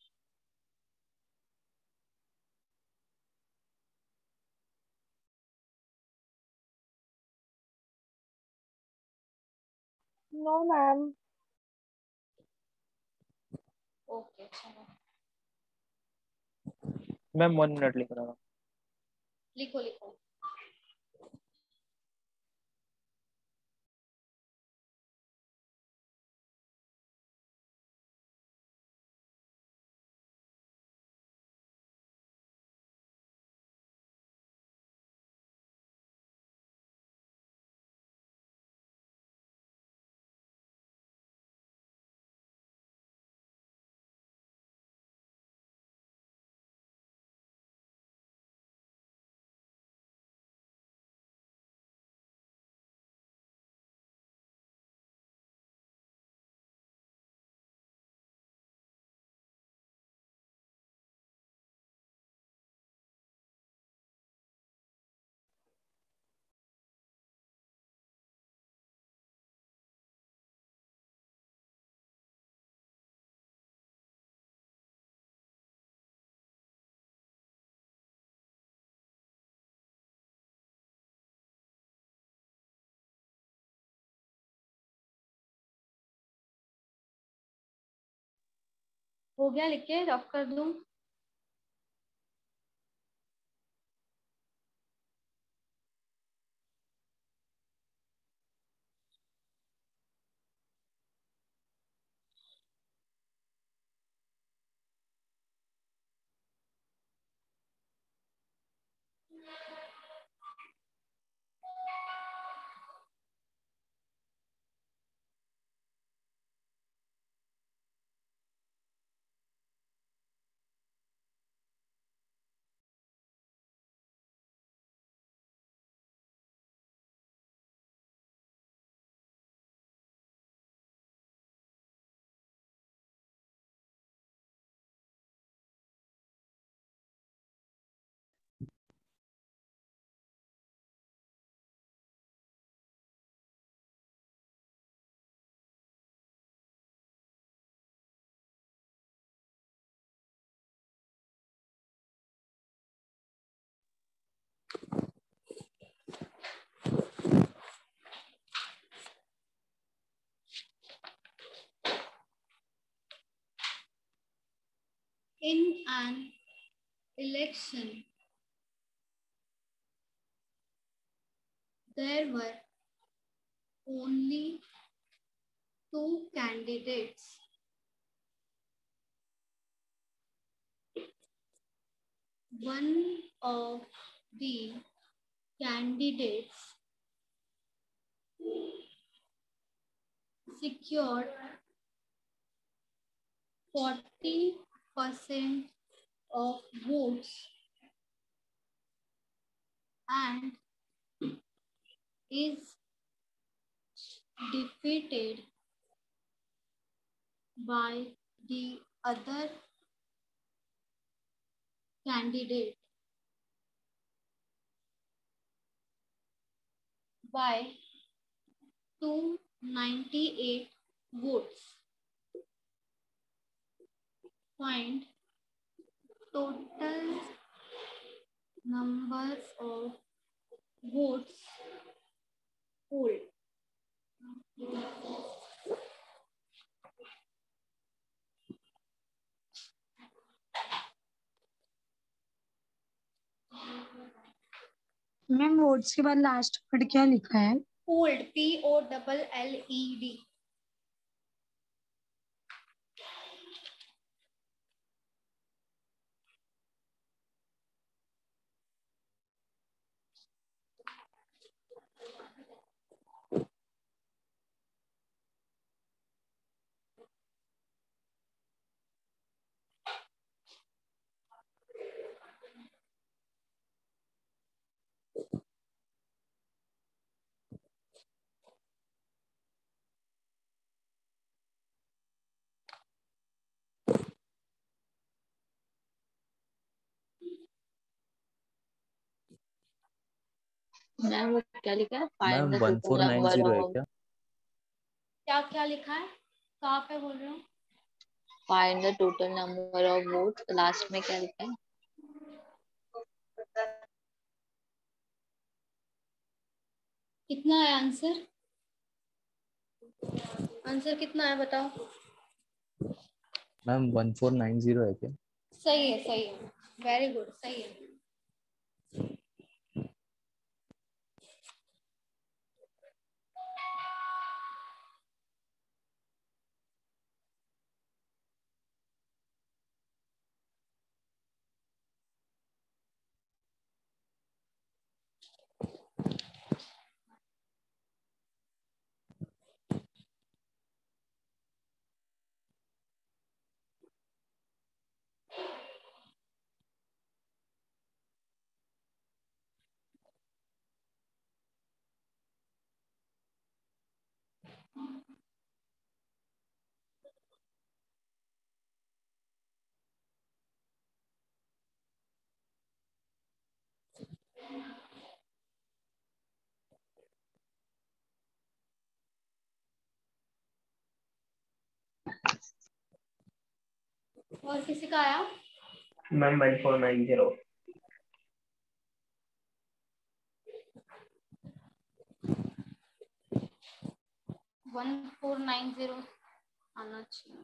नो मैम। ओके चलो मैम 1 मिनट लिख रहा हूँ। लिखो लिखो। हो गया, लिख के रफ कर दूं। In an election, there were only two candidates. One of the candidates secured 40% of votes and is defeated by the other candidate by 298 votes. Find total numbers of votes polled. Ma'am votes के बाद last word क्या लिखा है? Polled, POLLED. Ma'am वो क्या लिखा है? Ma'am find the total number 1490 है ऑफ क्या? क्या क्या लिखा है? कहाँ पे बोल रहे हो? Find the total number of votes, last में क्या लिखा है? कितना है आंसर? आंसर कितना है बताओ? मैम 1490 है क्या? सही है, वेरी गुड, सही है। और किसी का आया? मैम 1490। 1490 आना चाहिए।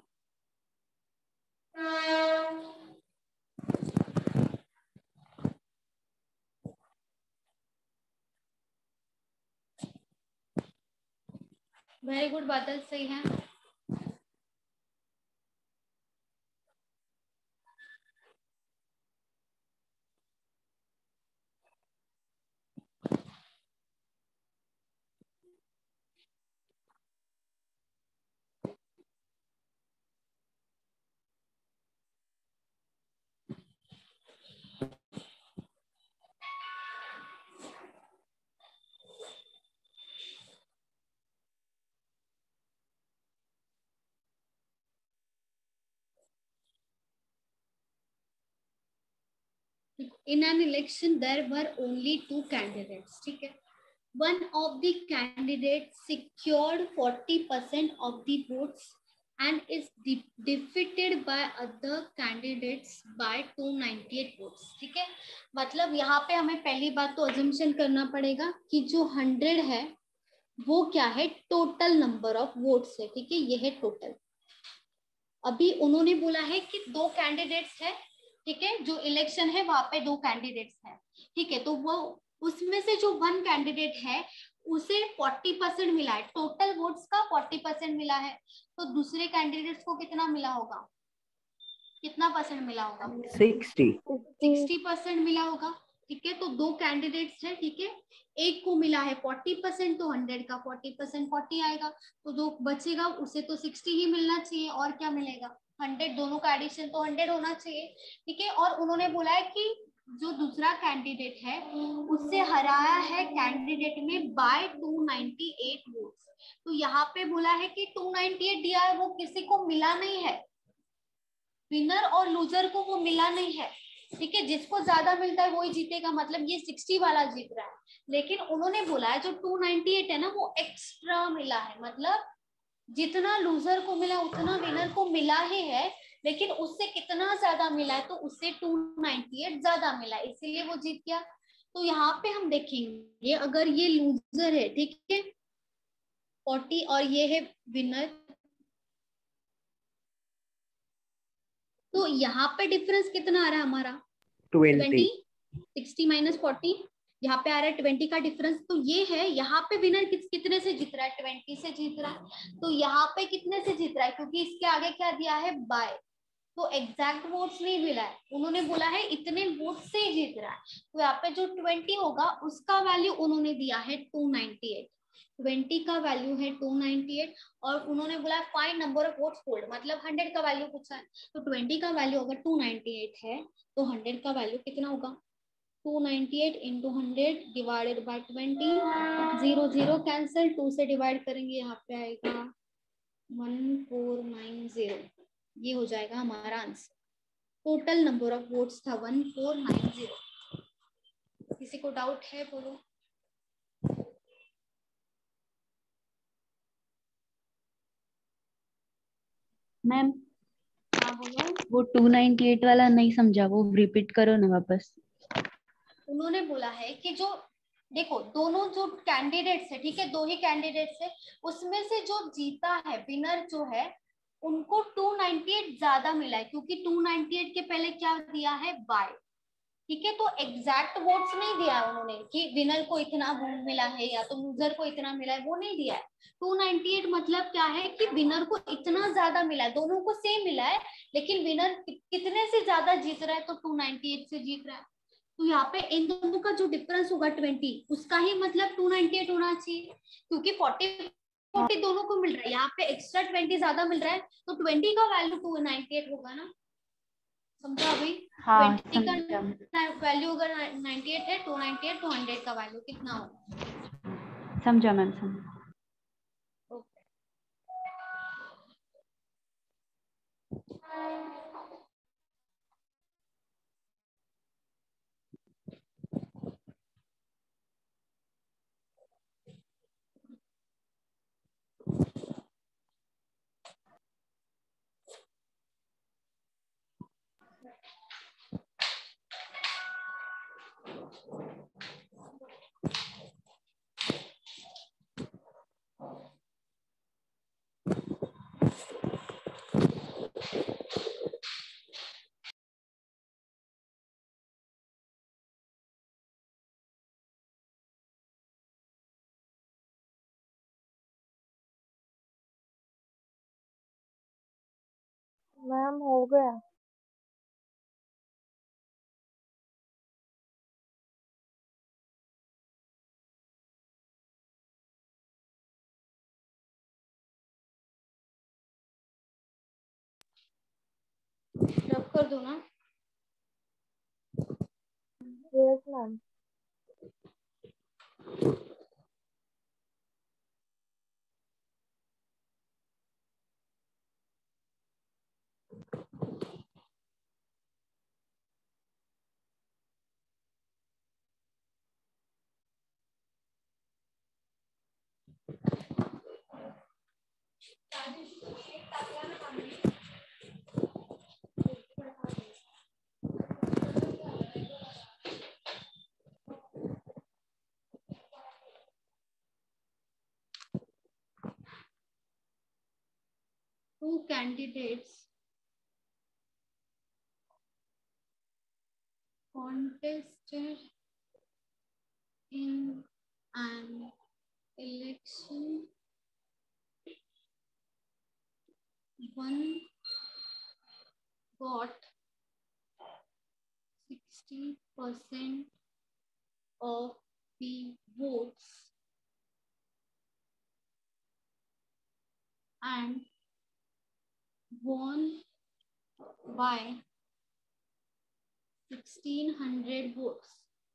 वेरी गुड, बादल सही है। In an election, there were only two candidates. ठीक है? One of the candidates secured 40% of the votes and is defeated by other candidates by 298 votes. ठीक है? मतलब यहाँ पे हमें पहली बात तो assumption करना पड़ेगा कि जो 100 है वो क्या है? टोटल नंबर ऑफ वोट्स है। ठीक है? ये है टोटल। अभी उन्होंने बोला है कि 2 कैंडिडेट्स है, ठीक है, जो इलेक्शन है वहां पे 2 कैंडिडेट्स है, ठीक है, तो वो उसमें से जो 1 कैंडिडेट है उसे 40% मिला है, टोटल वोट्स का 40% मिला है, तो दूसरे कैंडिडेट्स को कितना मिला होगा, कितना परसेंट मिला होगा? 60% मिला होगा, ठीक है। तो 2 कैंडिडेट्स है, ठीक है, एक को मिला है 40%, तो 100 का 40% 40 आएगा, तो जो बचेगा उसे तो 60 ही मिलना चाहिए, और क्या मिलेगा 100, दोनों का एडिशन तो 100 होना चाहिए, ठीक है। और उन्होंने बोला है कि जो दूसरा कैंडिडेट है उससे हराया है कैंडिडेट में बाय 298 वोट्स, तो यहाँ पे बोला है कि 298 दिया है, वो किसी को मिला नहीं है, विनर और लूजर को वो मिला नहीं है, ठीक है, जिसको ज्यादा मिलता है वही जीतेगा, मतलब ये 60 वाला जीत रहा है, लेकिन उन्होंने बोला है जो 298 है ना वो एक्स्ट्रा मिला है, मतलब जितना लूजर को मिला उतना विनर को मिला ही है, लेकिन उससे कितना ज्यादा मिला है, तो उससे 298 ज्यादा मिला है, इसीलिए वो जीत गया। तो यहाँ पे हम देखेंगे अगर ये लूजर है, ठीक है, 40 और ये है विनर, तो यहाँ पे डिफरेंस कितना आ रहा है हमारा 20, 60 माइनस 40, यहाँ पे आ रहा है 20 का डिफरेंस, तो ये है यहाँ पे विनर कितने से जीत रहा है, 20 से जीत रहा है, तो यहाँ पे कितने से जीत रहा है, क्योंकि इसके आगे क्या दिया है बाय, तो एग्जैक्ट वोट्स नहीं मिला है, उन्होंने बोला है इतने वोट से ही जीत रहा है, तो यहाँ पे जो 20 होगा उसका वैल्यू उन्होंने दिया है 298, 20 का वैल्यू है 298, और उन्होंने बोला find number of votes polled, मतलब 100 का वैल्यू पूछा है, तो 20 का वैल्यू अगर 298 है तो 100 का वैल्यू कितना होगा, 298 इंटू 100 डिवाइडेड बाय 20, 0 0 कैंसिल, 2 से डिवाइड करेंगे यहाँ पे आएगा 1490, ये हो जाएगा हमारा answer, total number of votes था 1490। किसी को डाउट है बोलो? मैम हाँ बोलो। वो 298 वाला नहीं समझा, वो रिपीट करो ना वापस। उन्होंने बोला है कि जो देखो दोनों जो कैंडिडेट्स है, ठीक है, 2 ही कैंडिडेट्स है, उसमें से जो जीता है विनर जो है उनको 298 ज्यादा मिला है, क्योंकि 298 के पहले क्या दिया है बाय, ठीक है, तो एग्जैक्ट वोट्स नहीं दिया है उन्होंने कि विनर को इतना वोट मिला है या तो लूजर को इतना मिला है, वो नहीं दिया है। 298 मतलब क्या है कि विनर को इतना ज्यादा मिला है, दोनों को सेम मिला है, लेकिन विनर कितने से ज्यादा जीत रहा है, तो 298 से जीत रहा है, तो यहाँ पे इन दोनों का जो डिफरेंस होगा 20, उसका ही मतलब 298 होना चाहिए, क्योंकि 40 दोनों को मिल रहा है, यहाँ पे एक्स्ट्रा 20 ज्यादा मिल रहा है, तो 20 का वैल्यू 298 होगा ना, समझा अभी? हाँ 20 का वैल्यू अगर 98 है, 298, तो 100 का वैल्यू कितना होगा? समझा मैम, समझा। मैम हो गया। रब कर दो ना। Yes ma'am. Two candidates contested in an election, one got 60% of the votes and won by 1600 votes.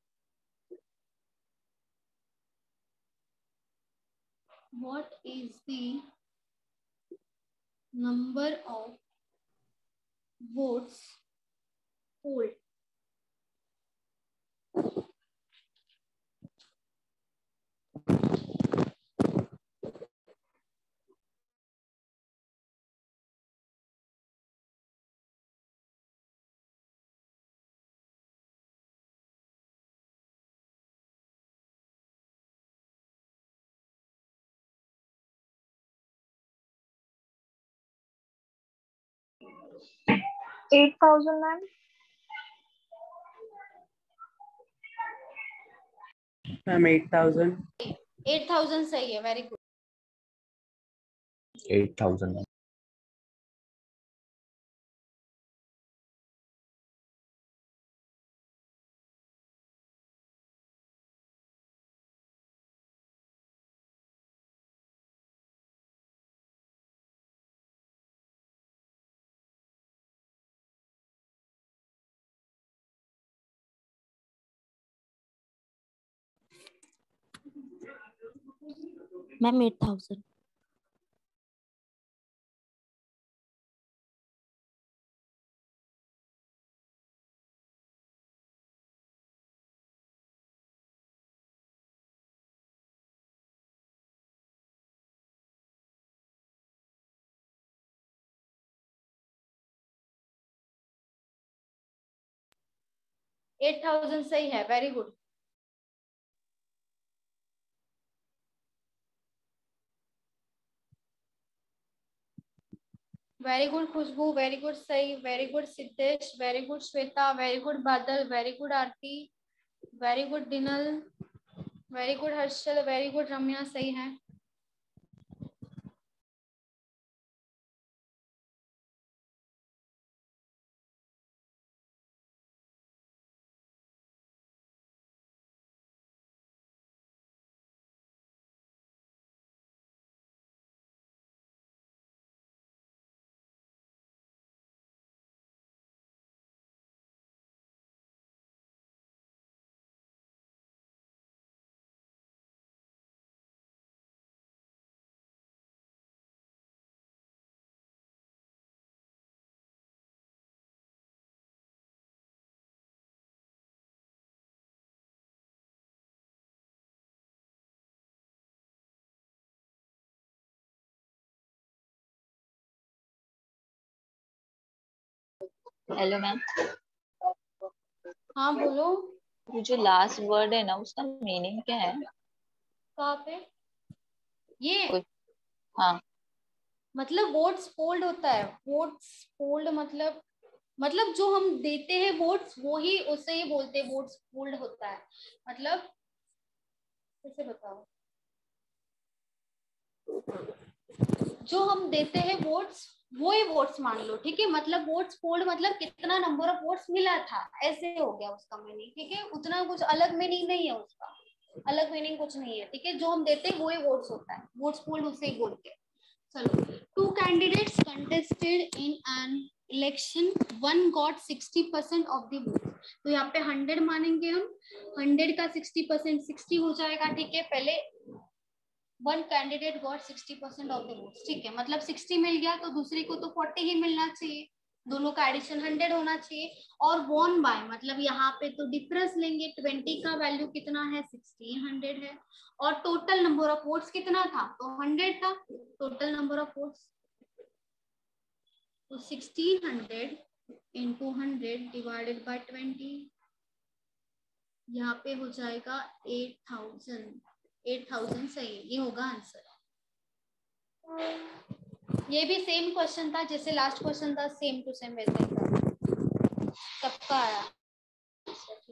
What is the number of votes polled? $8,000, ma'am. Ma'am 8,000. 8,000 सही है, वेरी गुड. 8,000. मैम 8,000. $8,000 सही है, very good. Very good Khushboo, very good सही, very good Siddhesh, very good Shweta, very good Badal, very good Aarti, very good Dinal, very good Harshal, very good Ramya, सही है. Hello ma'am. हाँ बोलो. वो जो लास्ट वर्ड है ना, उसका मीनिंग क्या है? कहाँ पे? ये हाँ, मतलब वोट्स पोल्ड होता है. वोट्स पोल्ड मतलब जो हम देते हैं वोट्स, वो ही उससे ही बोलते हैं वोट्स पोल्ड होता है. मतलब कैसे बताओ, जो हम देते हैं वोट्स वो ही वोट्स मान लो, ठीक है. मतलब वोट्स पोल्ड मतलब कितना नंबर ऑफ वोट्स मिला था, ऐसे हो गया उसका मीनिंग, ठीक है. उतना कुछ अलग मीनिंग नहीं है उसका, अलग मीनिंग कुछ नहीं है, ठीक है. जो हम देते हैं वो ही वोट्स होता है, वोट्स पोल्ड उसे ही बोलते हैं. चलो, 2 candidates contested in an election, one got 60% of the votes. तो यहाँ पे 100 मानेंगे हम, 100 का 60% 60 हो जाएगा, ठीक है. पहले one candidate got 60% of the votes, ठीक है. मतलब 60 मिल गया तो दूसरे को तो 40 ही मिलना चाहिए, दोनों का एडिशन 100 होना चाहिए. और वॉन बाय मतलब यहाँ पे तो डिफरेंस लेंगे, 20 का वैल्यू कितना है, 1600 है. और टोटल नंबर ऑफ वोट्स कितना था, तो 100 था टोटल नंबर ऑफ वोट्स. तो 1600 इंटू 100 डिवाइडेड बाय 20, यहाँ पे हो जाएगा 8,000. 8,000 सही है, ये होगा आंसर. ये भी सेम क्वेश्चन था जैसे लास्ट क्वेश्चन था, सेम टू सेम वैसे ही था. सबका आया.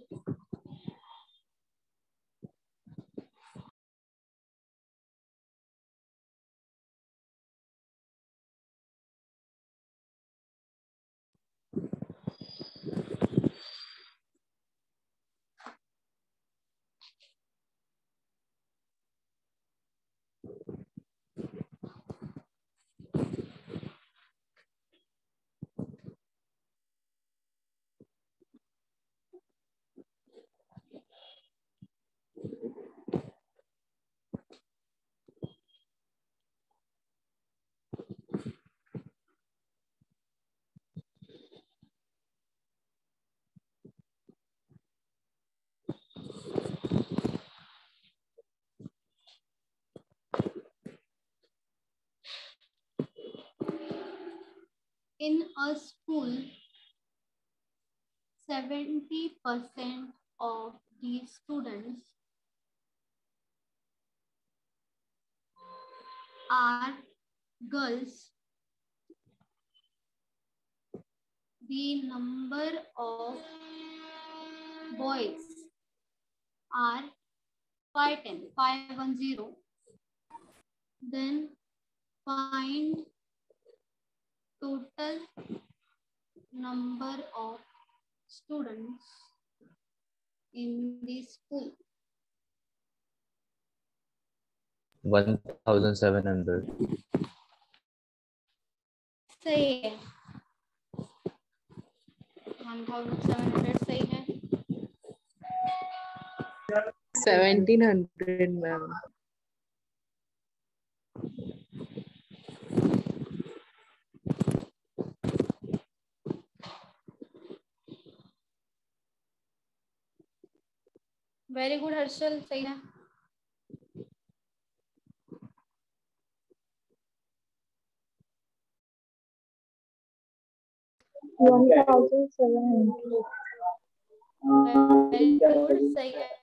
in a school, 70% of the students are girls. The number of boys are 510. Then find total number of students in the school. 1700. सही है, 1700 सही है. 1700 मैम. वेरी गुड हर्षल, सही है. $1,700. वेरी गुड, सही है.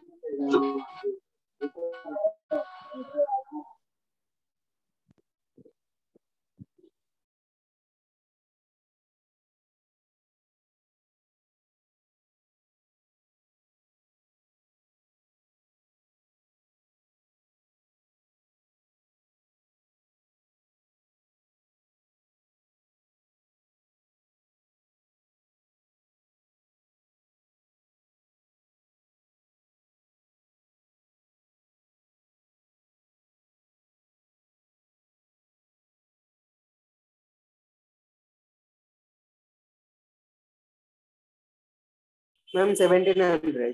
मैम 1700.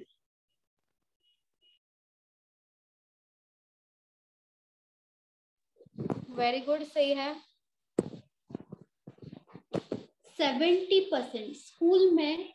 वेरी गुड, सही है. 70% स्कूल में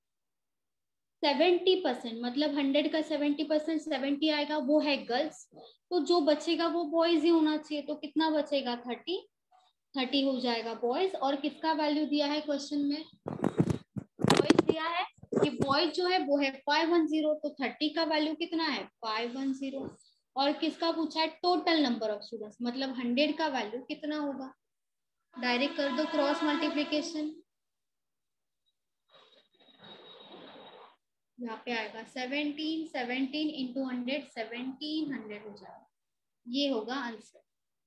70% मतलब 100 का 70% 70 आएगा, वो है गर्ल्स. तो जो बचेगा वो बॉयज ही होना चाहिए. तो कितना बचेगा? 30 हो जाएगा बॉयज. और किसका वैल्यू दिया है क्वेश्चन में? बॉयज दिया है कि बॉयज जो है वो है 510. तो 30 का वैल्यू कितना है? 510. और किसका पूछा है? टोटल नंबर ऑफ स्टूडेंट्स, मतलब 100 का वैल्यू कितना होगा? डायरेक्ट कर दो क्रॉस मल्टीप्लीकेशन. यहाँ पे आएगा 17 इंटू 100, 1700 हो जाएगा. ये होगा answer.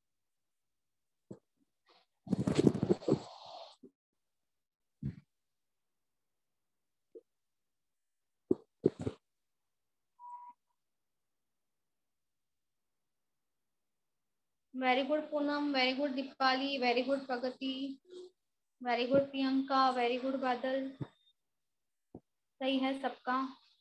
Very good Poonam, very good Deepali, very good Pragati, very good Priyanka, very good Badal. सही है सबका.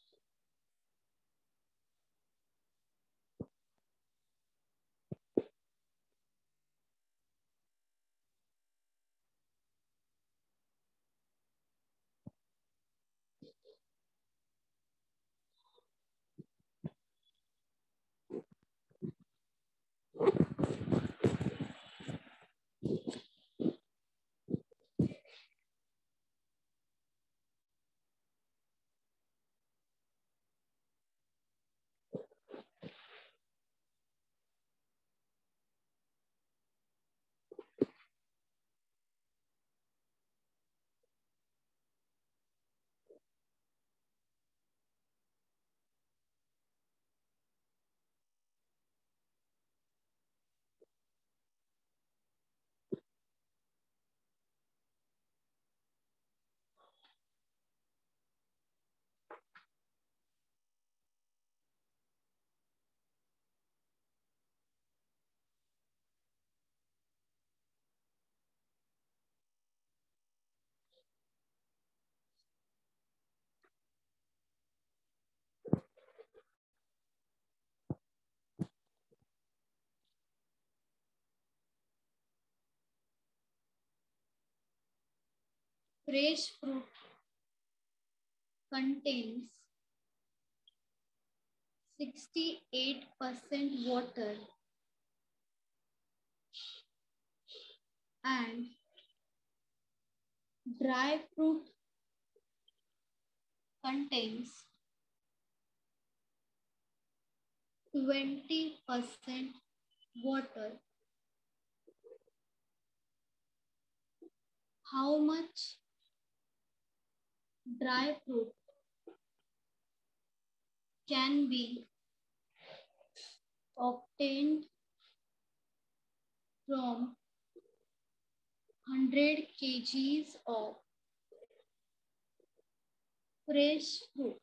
Fresh fruit contains 68% water and dry fruit contains 20% water, how much dry fruit can be obtained from 100 kgs of fresh fruit?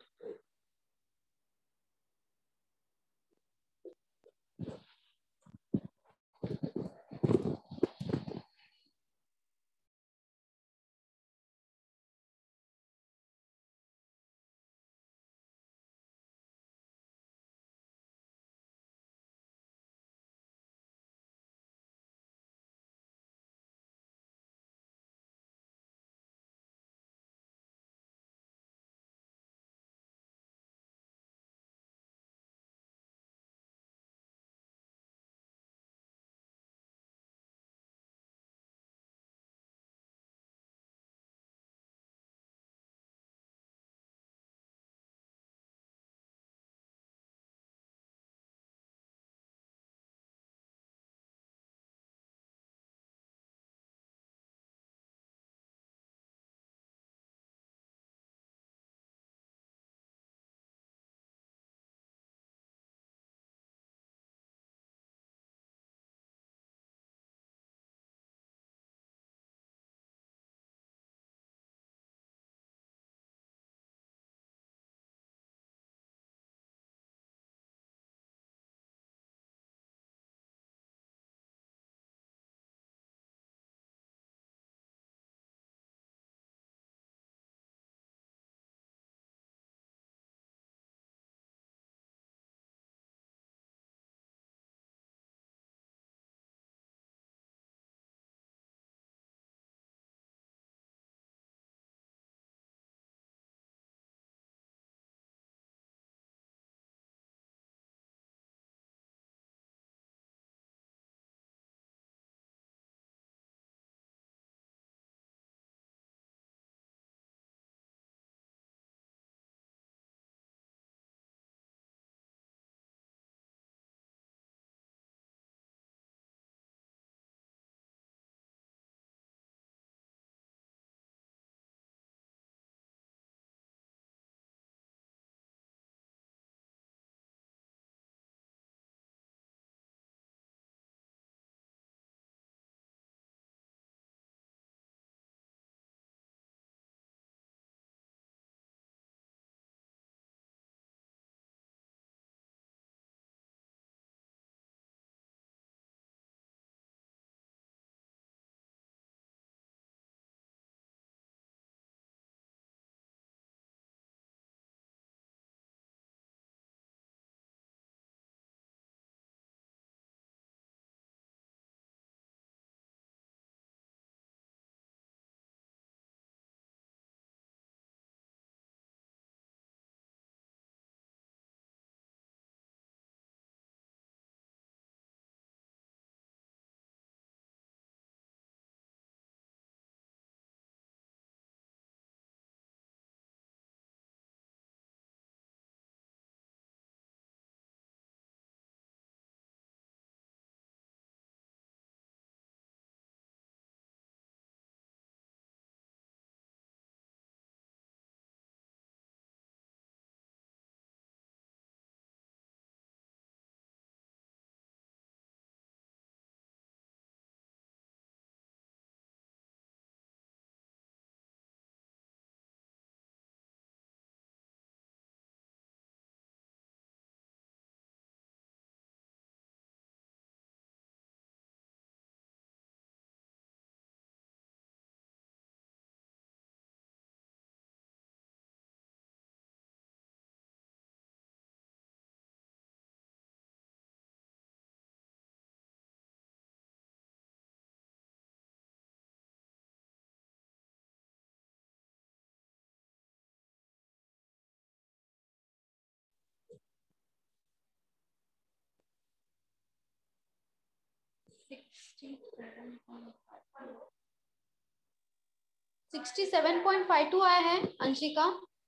67.52 आया है Anshika.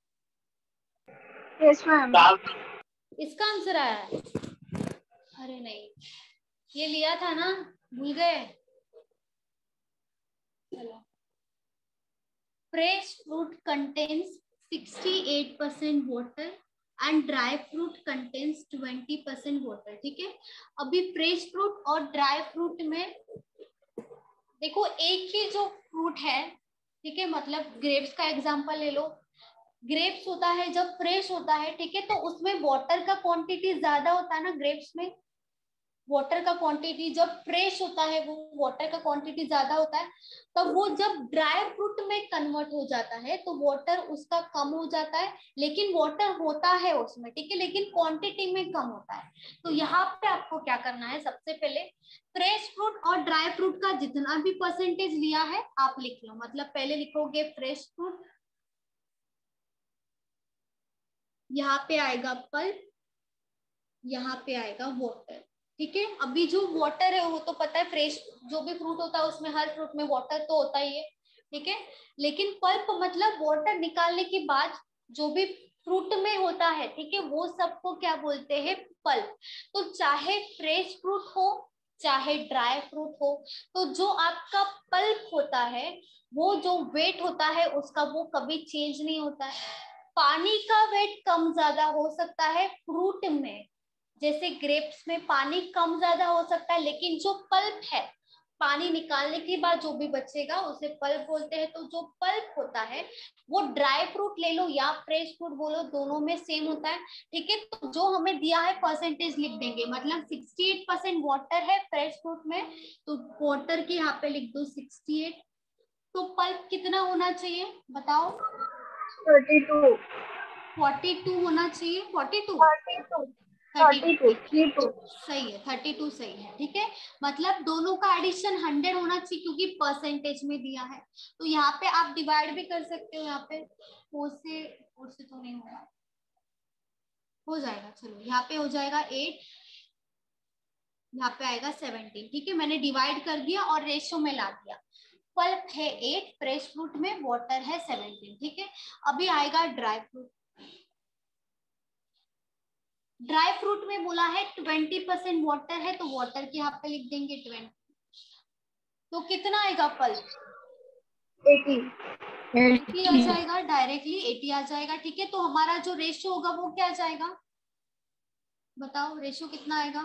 Yes ma'am. इसका answer आया है? अरे नहीं, ये लिया था ना, भूल गए। चलो, fresh fruit contains 68% water and dry fruit contains 20% water. ठीक है, अभी फ्रेश फ्रूट और ड्राई फ्रूट में देखो एक ही जो फ्रूट है, ठीक है, मतलब ग्रेप्स का एग्जांपल ले लो। ग्रेप्स होता है जब फ्रेश होता है, ठीक है, तो उसमें वाटर का क्वांटिटी ज्यादा होता है ना, ग्रेप्स में वाटर का क्वांटिटी जब फ्रेश होता है वो वाटर का क्वांटिटी ज्यादा होता है। तब वो जब ड्राई फ्रूट में कन्वर्ट हो जाता है तो वाटर उसका कम हो जाता है, लेकिन वाटर होता है उसमें, ठीक है, लेकिन क्वांटिटी में कम होता है। तो यहाँ पे आपको क्या करना है, सबसे पहले फ्रेश फ्रूट और ड्राई फ्रूट का जितना भी परसेंटेज लिया है आप लिख लो। मतलब पहले लिखोगे फ्रेश फ्रूट, यहाँ पे आएगा पल्प, यहाँ पे आएगा वाटर। ठीक है, अभी जो वाटर है वो तो पता है, फ्रेश जो भी फ्रूट होता है उसमें हर फ्रूट में वाटर तो होता ही है, ठीक है, लेकिन पल्प मतलब वाटर निकालने के बाद जो भी फ्रूट में होता है, ठीक है, वो सबको क्या बोलते हैं, पल्प। तो चाहे फ्रेश फ्रूट हो चाहे ड्राई फ्रूट हो, तो जो आपका पल्प होता है वो जो वेट होता है उसका वो कभी चेंज नहीं होता है। पानी का वेट कम ज्यादा हो सकता है फ्रूट में, जैसे ग्रेप्स में पानी कम ज्यादा हो सकता है, लेकिन जो पल्प है पानी निकालने के बाद जो भी बचेगा उसे पल्प बोलते हैं। तो जो पल्प होता है वो ड्राई फ्रूट ले लो या फ्रेश फ्रूट बोलो, दोनों में सेम होता है। ठीक है, तो जो हमें दिया है परसेंटेज लिख देंगे, मतलब 68% वाटर है फ्रेश फ्रूट में, तो वाटर के यहाँ पे लिख दो 68। तो पल्प कितना होना चाहिए बताओ? 32 42 होना चाहिए। 42 सही है, 32 सही है। ठीक है, मतलब दोनों का एडिशन 100 होना चाहिए क्योंकि परसेंटेज में दिया है। तो यहाँ पे आप डिवाइड भी कर सकते हो, यहाँ पे 4 से तो नहीं होगा, हो जाएगा। चलो यहाँ पे हो जाएगा 8, यहाँ पे आएगा 17। ठीक है, मैंने डिवाइड कर दिया और रेशियो में ला दिया। पल्प है 8 फ्रेश फ्रूट में, वाटर है 17। ठीक है, अभी आएगा ड्राई फ्रूट। ड्राई फ्रूट में बोला है 20% वाटर है, तो वाटर के यहाँ पे लिख देंगे 20। तो कितना आएगा पल्प? 80 आ जाएगा, डायरेक्टली 80 आ जाएगा। ठीक है, तो हमारा जो रेशियो होगा वो क्या जाएगा बताओ? रेशियो कितना आएगा?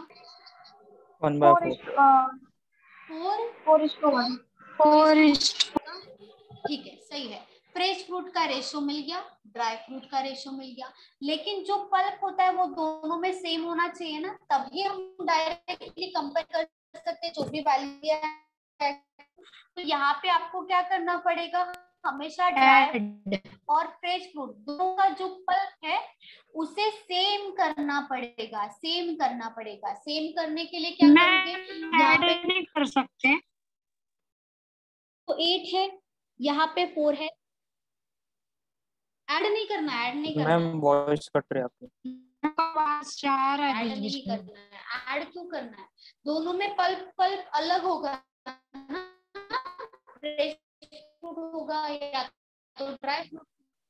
4:1। ठीक है, सही है। फ्रेश फ्रूट का रेशियो मिल गया, ड्राई फ्रूट का रेशियो मिल गया, लेकिन जो पल्प होता है वो दोनों में सेम होना चाहिए ना, तभी हम डायरेक्टली कंपेयर कर सकते हैं जो भी वैल्यू है। तो यहाँ पे आपको क्या करना पड़ेगा, हमेशा ड्राई और फ्रेश फ्रूट दोनों का जो पल्प है उसे सेम करना पड़ेगा, सेम करना पड़ेगा। सेम करने के लिए क्या करोगे, यहाँ पे नहीं कर सकते, तो 8 है, यहाँ पे 4 है, ऐड नहीं करना, ऐड नहीं करना, मैम वॉइस कट रही है आपकी। 4 है, ऐड नहीं करना है। ऐड क्यों करना है, दोनों में पल्प पल्प अलग होगा ना, फ्रेश फ्रूट होगा या तो ड्राई फ्रूट।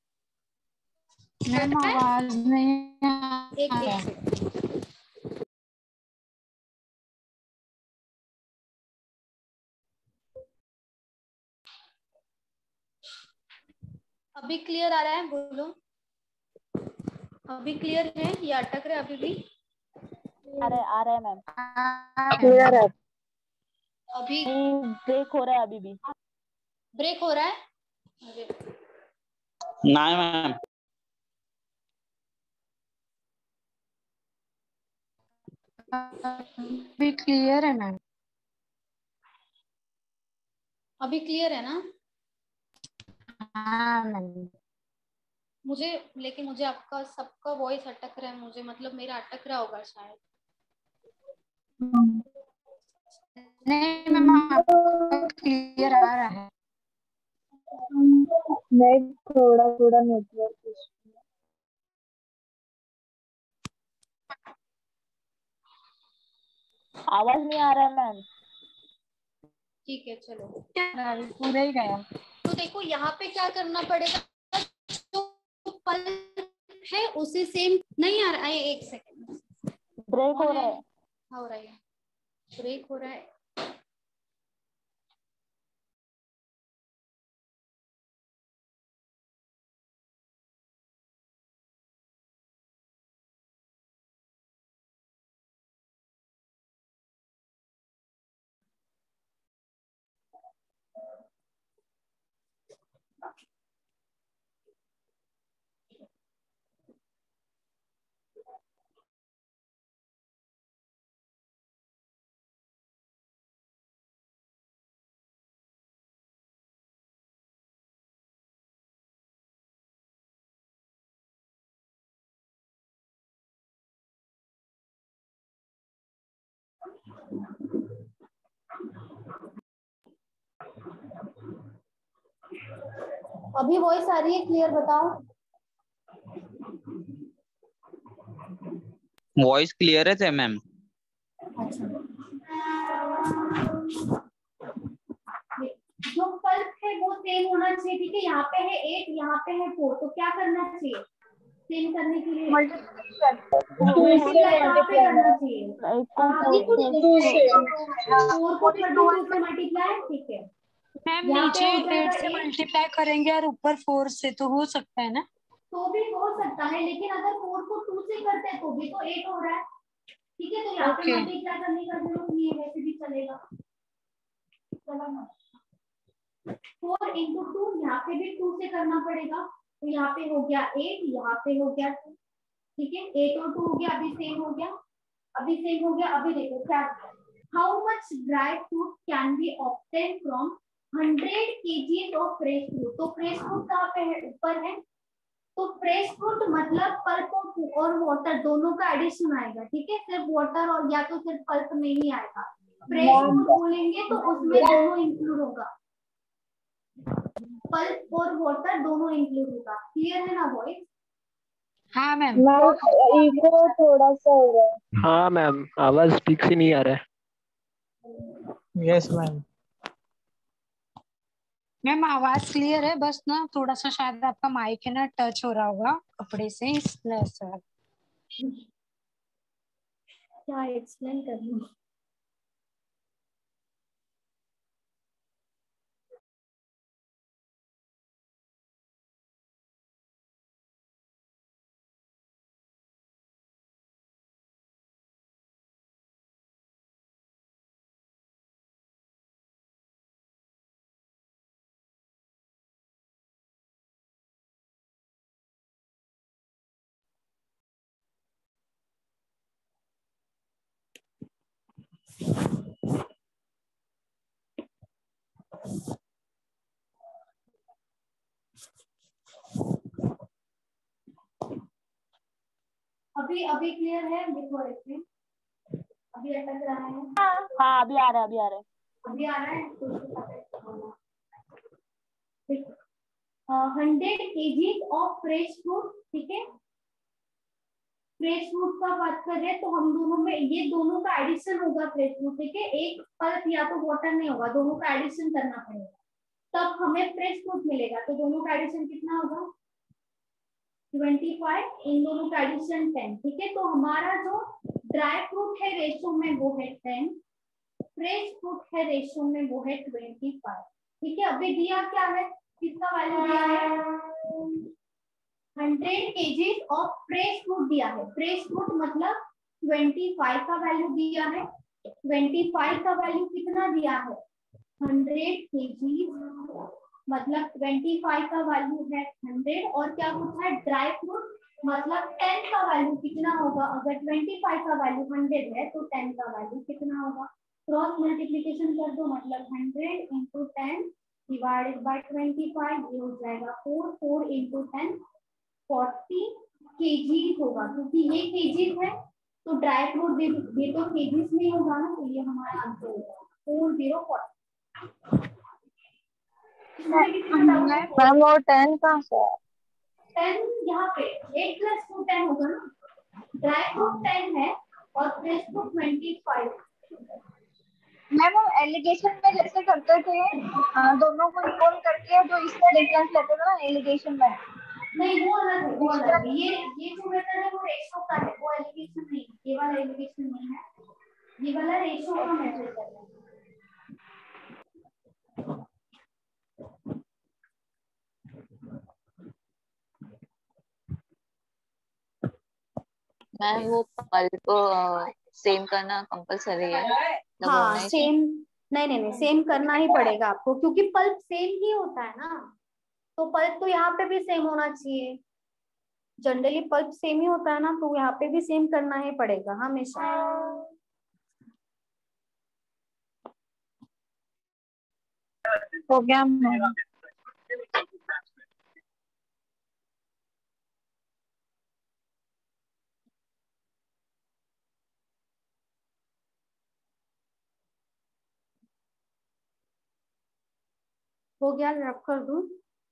मैम आवाज नहीं एक अभी क्लियर आ रहा है, बोलो। अभी क्लियर है या अटक रहे अभी भी? अरे आ रहा है मैम, क्लियर है। अभी ब्रेक हो रहा है, अभी भी ब्रेक हो रहा है। अरे नहीं मैम, अभी क्लियर है मैम। अभी क्लियर है ना? हाँ मैम। लेकिन मुझे आपका सबका वॉइस अटक रहा है, मुझे मतलब मेरा अटक रहा होगा शायद। नहीं मैम, आपका क्लियर आ रहा है। नहीं, थोड़ा थोड़ा नेटवर्क इशू। आवाज नहीं आ रहा है मैम। ठीक है चलो, पूरा ही गया। तो देखो यहाँ पे क्या करना पड़ेगा, जो पल्प है उसे सेम नहीं आ रहा है, एक सेकेंड ब्रेक हो रहा है। हो रहा है, ब्रेक हो रहा है। अभी वॉइस आ रही है क्लियर, बताओ। वॉइस क्लियर है मैम। अच्छा, जो पल्प है वो सेम होना चाहिए, ठीक है। यहाँ पे है 8, यहाँ पे है 4, तो क्या करना चाहिए सेम करने के लिए? मल्टीप्लाई कहाँ पे करना चाहिए? 4 को 32 से मल्टीप्लाई, ठीक है। मैम यहाँ पे नीचे हो जाएगा 8 से 8, मल्टीप्लाई करेंगे और ऊपर 4 से, तो हो सकता है ना? तो भी हो सकता है, लेकिन अगर 4 को 2 से करते हैं तो भी तो 8 हो रहा है, ठीक है। तो यहाँ पे मल्टीप्लाई करने का जरूरत नहीं है, वैसे भी चलेगा। चलो ना, 4 into 2, यहाँ पे भी 2 से करना पड़ेगा, तो यहाँ पे हो गया 8, यहाँ पे हो गया 2, ठीक है। 8 और 2 हो गया, अभी सेम हो गया, अभी सेम हो गया। अभी देखो क्या, how much dry fruit can be obtain from 100 kg of fresh fruit. तो फ्रेश फ्रूट कहाँ पे है? ऊपर है। तो फ्रेश फ्रूट मतलब पल्प और वाटर दोनों का एडिशन आएगा, ठीक है। सिर्फ वाटर और या तो सिर्फ पल्प नहीं आएगा। फ्रेश फ्रूट बोलेंगे तो उसमें दोनों इंक्लूड होगा, पल्प और वाटर दोनों इंक्लूड होगा। क्लियर है ना वॉइस? हाँ मैम। इको थोड़ा सा हो रहा है। हाँ मैम, आवाज ठीक से नहीं आ रहा है। Yes ma'am. मैम आवाज क्लियर है, बस ना थोड़ा सा शायद आपका माइक है ना टच हो रहा होगा कपड़े से, इसलिए सर। क्या एक्सप्लेन करना? अभी अभी क्लियर है? देखो ऐसे अभी अटक रहा है। हाँ अभी आ रहा है, अभी आ रहा है। अभी आ रहा है तो 100 kg ऑफ फ्रेश फ्रूट, ठीक है। फ्रेश फ्रूट का बात कर रहे हैं तो हम दोनों में ये दोनों का एडिशन होगा फ्रेश फ्रूट, ठीक है। एक पल्प या तो वाटर नहीं होगा, दोनों का एडिशन करना पड़ेगा तब हमें फ्रेश फ्रूट मिलेगा। तो दोनों का एडिशन कितना होगा? 25, इन दोनों का एडिशन 10, ठीक है। तो हमारा जो ड्राई फ्रूट है रेशो में वो है 10, फ्रेश फ्रूट है रेशो में वो है 25, ठीक है। अभी दिया क्या है, किसका वैल्यू दिया है? 100 kg ऑफ फ्रेश फ्रूट दिया है। फ्रेश फ्रूट मतलब 25 का वैल्यू दिया है। 25 का वैल्यू कितना दिया है? 100 kg मतलब 25 का वैल्यू है 100, और क्या पूछा है? ड्राई फ्रूट मतलब 10 का वैल्यू कितना होगा? अगर 25 का वैल्यू 100 है तो 10 का वैल्यू कितना होगा? क्रॉस मल्टीप्लिकेशन कर दो, मतलब 100 into 10 डिवाइडेड बाय 25, ये हो जाएगा 4, 4 into 10 40 kg होगा, क्योंकि ये kg है तो ड्राई फ्रूट भी तो kg में होगा ना, तो ये हमारा आंसर होगा 4040। मैम वो 10 कहाँ से है? 10 यहाँ पे 8 + 2 10 होगा ना। ड्राई फ्रूट 10 है और फ्रेश फ्रूट 25। मैम हम एलिगेशन में जैसे करते थे, दोनों को इक्वल करके जो इसका डिफरेंस लेते थे ना एलिगेशन में। नहीं वो अलग है, वो अलग है। ये जो मेथड है वो रेशो का है, वो एलिगेशन नहीं है, ये वाला एलिगेशन नहीं है, ये वाला रेशो का मेथड है। मैम वो पल्प सेम करना कंपलसरी है, मतलब हाँ होना ही सेम, नहीं सेम करना ही पड़ेगा आपको, क्योंकि पल्प सेम ही होता है ना, तो पल्प तो यहाँ पे भी सेम होना चाहिए। जनरली पल्प सेम ही होता है ना, तो यहाँ पे भी सेम करना ही पड़ेगा हमेशा। हो गया मैम। हो गया, रब कर दूं?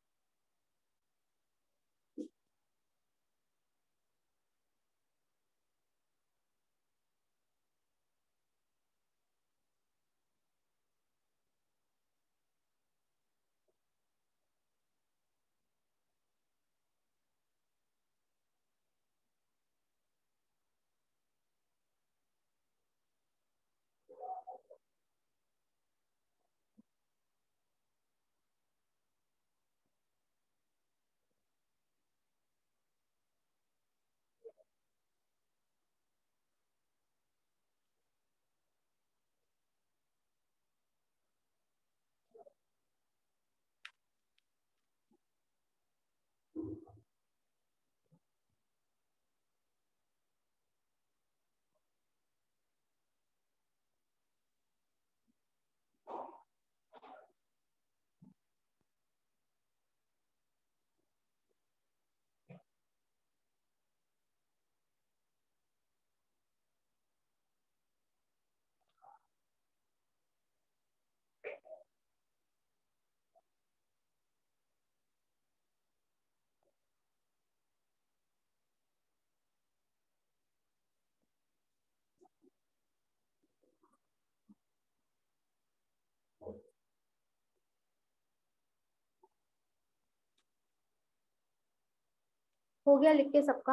हो गया लिख के सबका?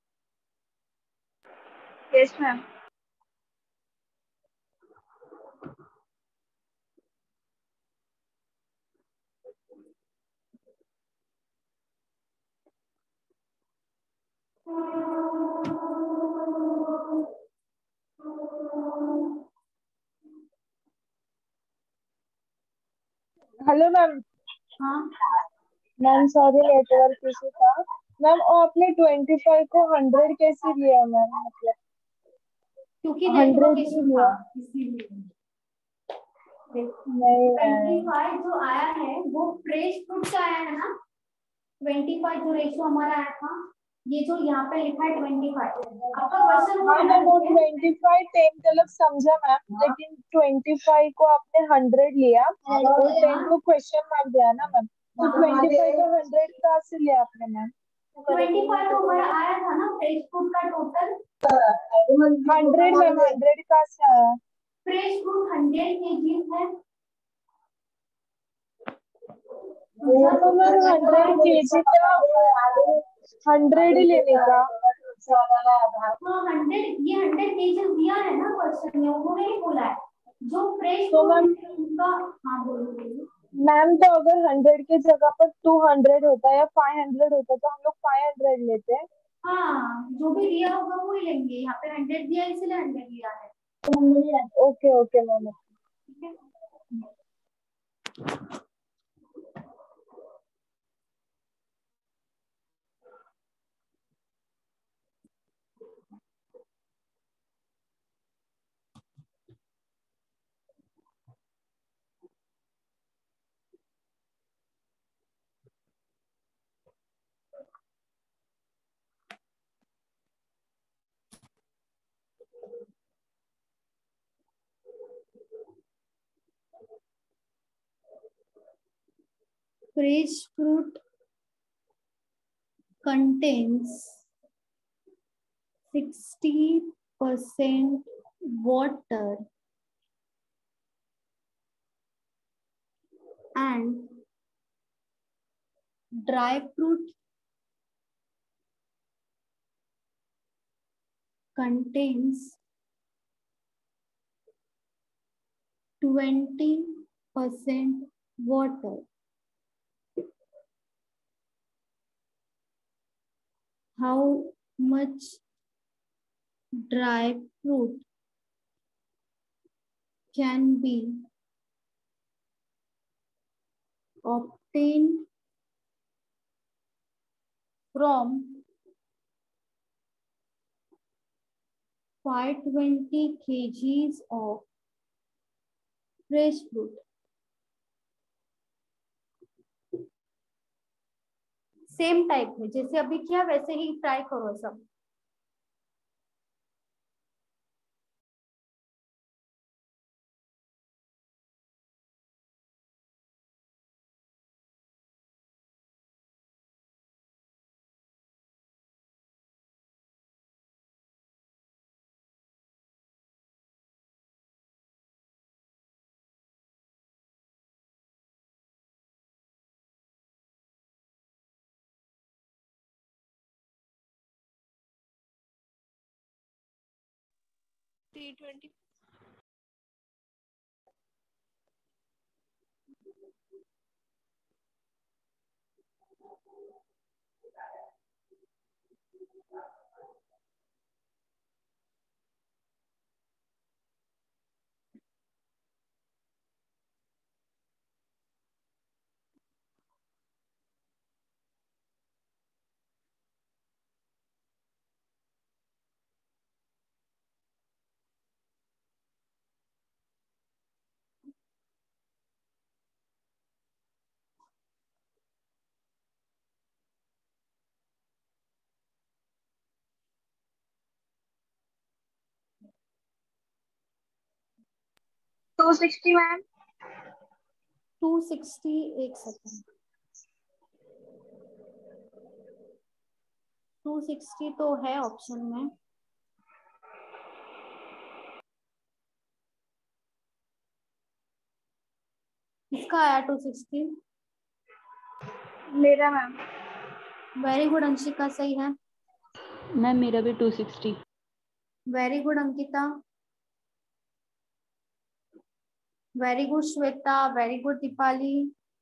Yes ma'am. Hello ma'am. हाँ मैम सॉरी नेटवर्क इशू था। मैम आपने 25 को 100 कैसे लिया मैम, मतलब क्योंकि 100 नेटवर्क ही इशू था लिया? इसीलिए। नहीं मैम। 25 जो आया है वो फ्रेश फ्रूट का आया है ना, 25 जो रेशो हमारा आया था, ये जो यहाँ पे लिखा है 25, आपका क्वेश्चन वो हाँ है ना मैम वो देखिए? 25 10 तक समझा मैम, लेकिन 25 को आपने 100 लिया और 10 को क्वेश्चन मार्क दिया ना मैम, तो 25 को 100 कहाँ से लिया आपने मैम? 25 तो हमारा आया था ना फ्रेश फ्रूट का टोटल। 100 मैम, 100 कहाँ से आया? फ्रेश फ्रूट 100 केजी है। तो मैम 100 केजी का 100 ही लेने का। हाँ 100, ये 100 केजी दिया है ना क्वेश्चन में, उन्होंने ही बोला है जो फ्रेश तो फ्रूट मैम उनका। हाँ बोलो। मैम तो अगर 100 की जगह पर 200 होता है या 500 होता तो हम लोग 500 लेते हैं। हाँ जो भी दिया होगा वो ही लेंगे, यहाँ पे 100 दिया है इसलिए 100 दिया है। Okay okay ma'am. ठीक है। Fresh fruit contains 60% water and dry fruit contains 20% water. How much dry fruit can be obtained from 520 kgs of fresh fruit? Same type में जैसे अभी किया वैसे ही ट्राई करो सब. T20. To 260 ma'am. 260 एक सेकंड. 260 तो है ऑप्शन में. किसका आया 260? मेरा मैम. वेरी गुड अंशिका, सही है. मैम मेरा भी 260. Very good Ankita. Very good Shweta. Very good Deepali.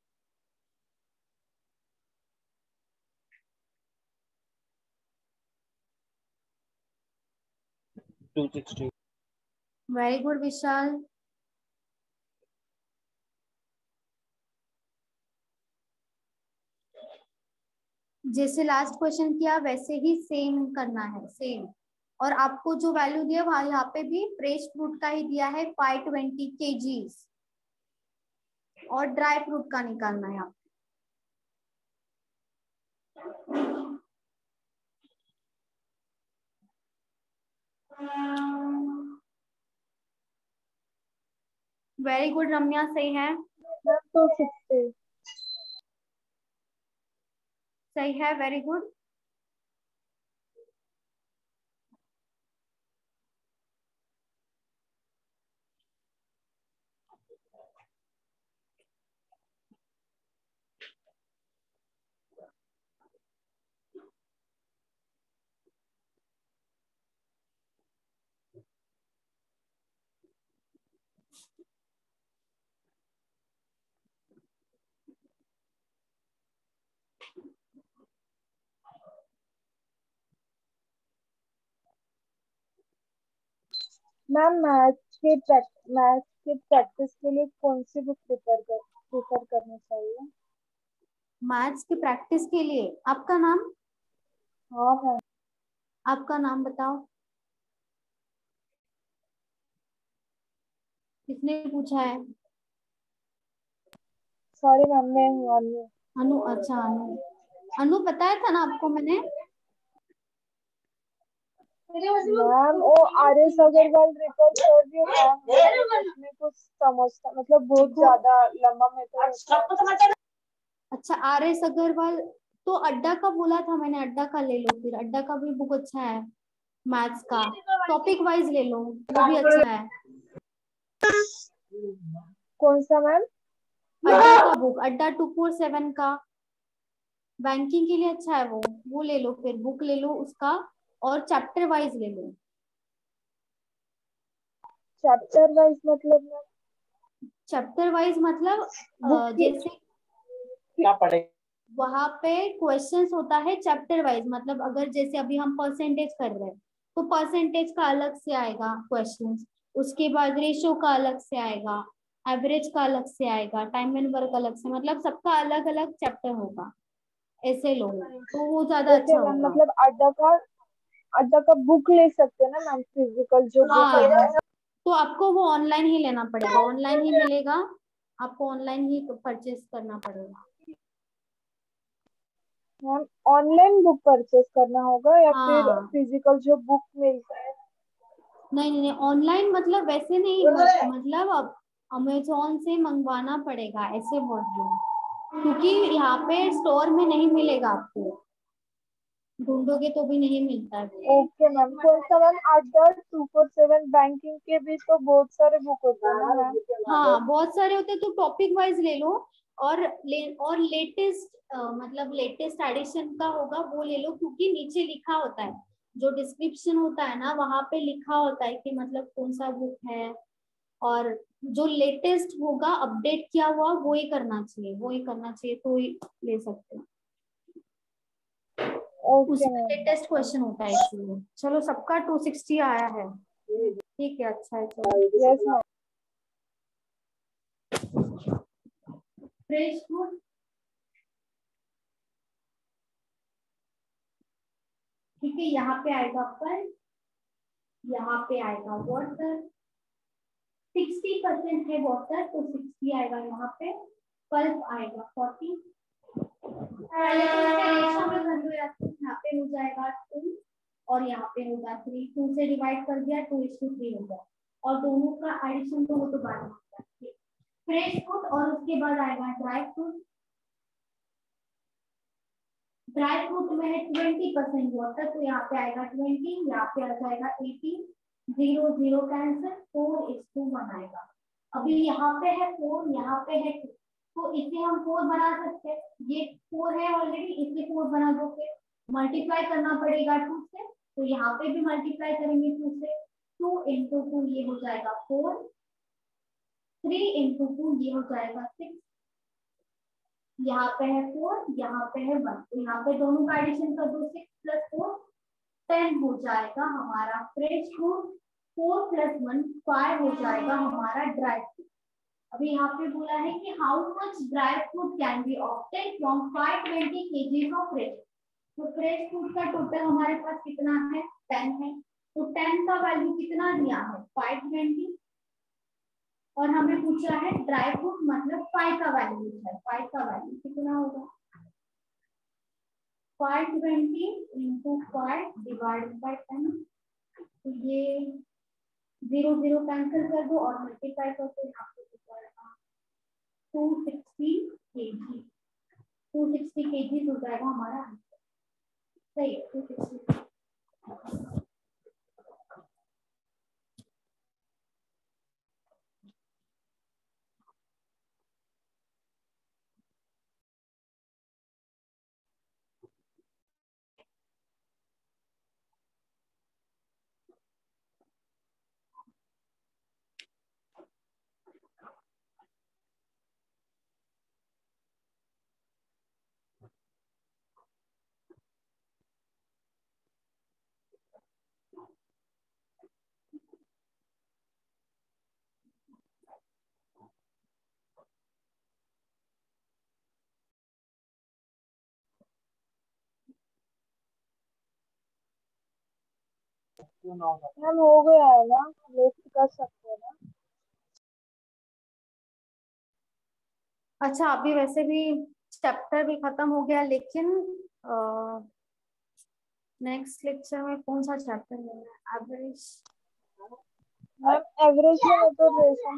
260. Very good Vishal. जैसे लास्ट क्वेश्चन किया वैसे ही सेम करना है, सेम. और आपको जो वैल्यू दिया वहां यहाँ पे भी फ्रेश फ्रूट का ही दिया है 520 kgs और ड्राई फ्रूट का निकालना है यहाँ. वेरी गुड रम्या, सही है. 260. सही है, वेरी गुड. मैम मैथ्स के प्रैक्टिस के लिए कौन सी बुक प्रिफर करनी चाहिए? मैथ्स की प्रैक्टिस के लिए आपका नाम? हाँ मैम. आपका नाम बताओ. किसने पूछा है? सॉरी मैम, मैं हूँ अनु. अनु. अच्छा अनु. अनु बताया था ना आपको मैंने. मैम वो आर.एस. अग्रवाल रेफर कर रही हूँ मैम. उसमें कुछ समझता मतलब बहुत ज्यादा लंबा मेथड. अच्छा आर.एस. अग्रवाल तो अड्डा का बोला था मैंने. अड्डा का ले लो फिर. अड्डा का भी बुक अच्छा है मैथ्स का. टॉपिक वाइज ले लो, वो भी अच्छा है. कौन सा मैम? अड्डा का बुक, अड्डा 247 का, बैंकिंग के लिए अच्छा है वो ले लो, फिर बुक ले लो उसका, और चैप्टर वाइज ले लो। चैप्टर वाइज मतलब चैप्टर वाइज मतलब जैसे क्या पढ़ेगा वहां पे क्वेश्चंस होता है चैप्टर वाइज, मतलब अगर जैसे अभी हम परसेंटेज कर रहे हैं तो परसेंटेज का अलग से आएगा क्वेश्चंस, उसके बाद रेशो का अलग से आएगा, एवरेज का अलग से आएगा, टाइम एंड वर्क अलग से, मतलब सबका अलग अलग चैप्टर होगा, ऐसे लो तो वो ज्यादा अच्छा मैम, होगा। मतलब अड्डा का बुक ले सकते हैं ना मैम, फिजिकल जो बुक है हाँ तो आपको वो ऑनलाइन ही लेना पड़ेगा, ऑनलाइन ही मिलेगा आपको, ऑनलाइन ही परचेस करना पड़ेगा। मैम ऑनलाइन बुक परचेस करना होगा या फिर हाँ फिजिकल जो बुक मिलता है? नहीं ऑनलाइन मतलब वैसे नहीं, मतलब अब अमेजोन से मंगवाना पड़ेगा, ऐसे बोल रही हूँ, क्योंकि यहाँ पे स्टोर में नहीं मिलेगा, आपको ढूंढोगे तो भी नहीं मिलता है। ओके मैम, कौन सा मैम? अड्डा 247 बैंकिंग के भी तो बहुत सारे बुक होते हैं ना मैम? हाँ बहुत सारे होते हैं, तो टॉपिक वाइज ले लो, और लेटेस्ट मतलब लेटेस्ट एडिशन का होगा वो ले लो, क्योंकि नीचे लिखा होता है, जो डिस्क्रिप्शन होता है ना वहां पे लिखा होता है कि मतलब कौन सा बुक है, और जो लेटेस्ट होगा अपडेट किया हुआ वो ही करना चाहिए तो ही ले सकते हैं, उसमें लेटेस्ट क्वेश्चन होता है इसलिए। चलो सबका 260 आया है, ठीक है, अच्छा है, चलो। Yes ma'am. फ्रेश फूड, ठीक है, यहाँ पे आएगा पर, यहाँ पे आएगा वाटर, 60% है वाटर तो 60 आएगा यहाँ पे, पल्प आएगा 40, पहले तो इसे रेशो में कर दो, यहाँ पे हो जाएगा 2 और यहाँ पे होगा 3, 2 से डिवाइड कर दिया 2:3 हो गया, और दोनों का एडिशन तो वो तो बाद में होगा। फ्रेश फ्रूट और उसके बाद आएगा ड्राई फ्रूट, ड्राई फ्रूट में है 20% वाटर तो यहाँ पे आएगा 20, यहाँ पे आ जाएगा 80, 0 0 कैंसिल, 4:1 आएगा। अभी यहाँ पे है 4, यहाँ पे है 2, तो इसे हम 4 बना सकते हैं, ये 4 है ऑलरेडी, इसे 4 बना दो, फिर मल्टीप्लाई करना पड़ेगा 2 से, तो यहाँ पे भी मल्टीप्लाई करेंगे 2 से, 2 × 2 ये हो जाएगा 4, 3 × 2 ये हो जाएगा 6, यहाँ पे है 4, यहाँ पे है 1, तो यहाँ पे दोनों का एडिशन कर दो, 6 + 4 10 हो जाएगा हमारा फ्रेश फ्रूट, 4 + 1 5 हो जाएगा हमारा ड्राई फ्रूट। अभी यहाँ पे बोला है कि how much dry fruit can be obtain from 520 kg of fresh, तो फ्रेश फ्रूट का टोटल हमारे पास कितना है 10 है, तो 10 का वैल्यू कितना दिया है 520, और हमें पूछा है ड्राई फ्रूट मतलब 5 का वैल्यू है, 5 का वैल्यू कितना होगा 520 × 5 डिवाइडेड बाय 10, तो ये 0 0 कैंसिल कर दो और मल्टीप्लाई कर दो, यहाँ पे 260 kg, 260 kg हो जाएगा हमारा आंसर, सही है 260। मैम हो गया है ना, लिस्ट कर सकते हैं ना? अच्छा अभी वैसे भी चैप्टर भी खत्म हो गया, लेकिन नेक्स्ट लेक्चर में कौन सा चैप्टर लेना है, एवरेज मैम एवरेज में तो रेशो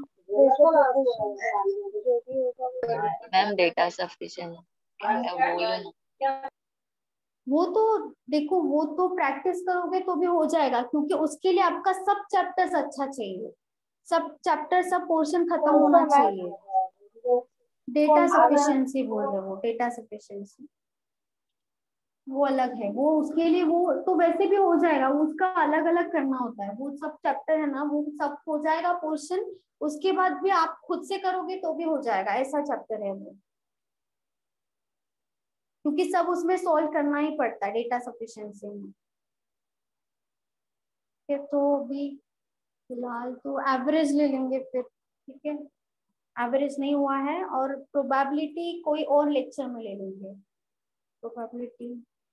जो भी होगा मैम डेटा सफिशिएंट बोलो ना। वो तो देखो, वो तो प्रैक्टिस करोगे तो भी हो जाएगा, क्योंकि उसके लिए आपका सब चैप्टर्स अच्छा चाहिए, सब चैप्टर सब पोर्शन खत्म होना चाहिए। डेटा सफिशिएंसी बोल रहे हो, डेटा सफिशिएंसी वो अलग है, वो उसके लिए वो तो वैसे भी हो जाएगा, उसका अलग अलग करना होता है, वो सब चैप्टर है ना, वो सब हो जाएगा पोर्शन, उसके बाद भी आप खुद से करोगे तो भी हो जाएगा, ऐसा चैप्टर है वो, क्योंकि सब उसमें सॉल्व करना ही पड़ता है डेटा सफिशिएंसी में। तो अभी फिलहाल तो एवरेज ले लेंगे फिर, ठीक है, एवरेज नहीं हुआ है, और प्रोबेबिलिटी कोई और लेक्चर में ले लेंगे। प्रोबेबिलिटी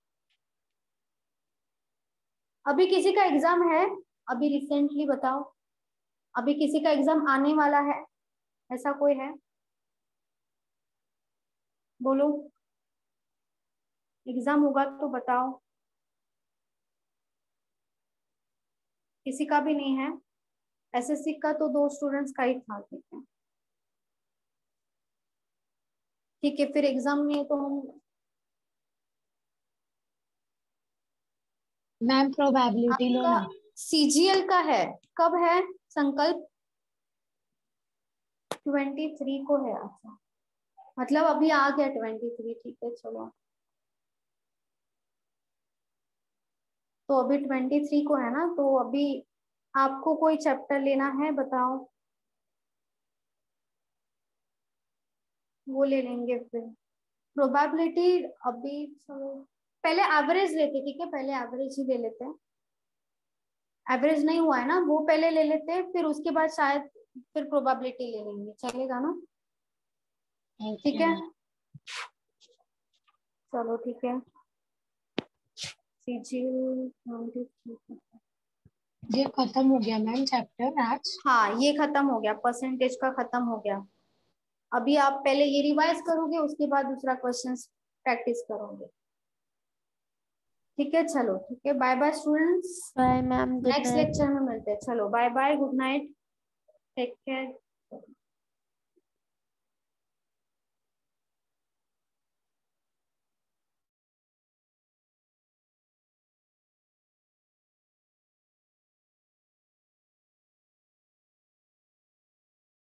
अभी किसी का एग्जाम है, अभी रिसेंटली बताओ, अभी किसी का एग्जाम आने वाला है, ऐसा कोई है? बोलो, एग्जाम होगा तो बताओ। किसी का भी नहीं है? एसएससी का तो 2 स्टूडेंट्स का ही था, ठीक है, ठीक है, फिर एग्जाम में है तो हम मैम प्रोबेबिलिटी लो ना। सीजीएल का है, कब है संकल्प? 23 को है, अच्छा, मतलब अभी आ गया 23, ठीक है चलो, तो अभी 23 को है ना, तो अभी आपको कोई चैप्टर लेना है बताओ, वो ले लेंगे फिर। प्रोबेबिलिटी अभी चलो पहले एवरेज लेते, ठीक है, पहले एवरेज ही ले लेते हैं, एवरेज नहीं हुआ है ना, वो पहले ले लेते हैं, फिर उसके बाद शायद फिर प्रोबेबिलिटी ले लेंगे, चलेगा ना? ठीक है चलो, ठीक है, ये खत्म हो गया मैम चैप्टर आज। हाँ ये खत्म हो गया, परसेंटेज का खत्म हो गया। अभी आप पहले ये रिवाइज करोगे, उसके बाद दूसरा क्वेश्चन प्रैक्टिस करोगे, ठीक है चलो, ठीक है, bye bye students, bye ma'am, good next night. Lecture में मिलते हैं, चलो bye bye, good night, take care.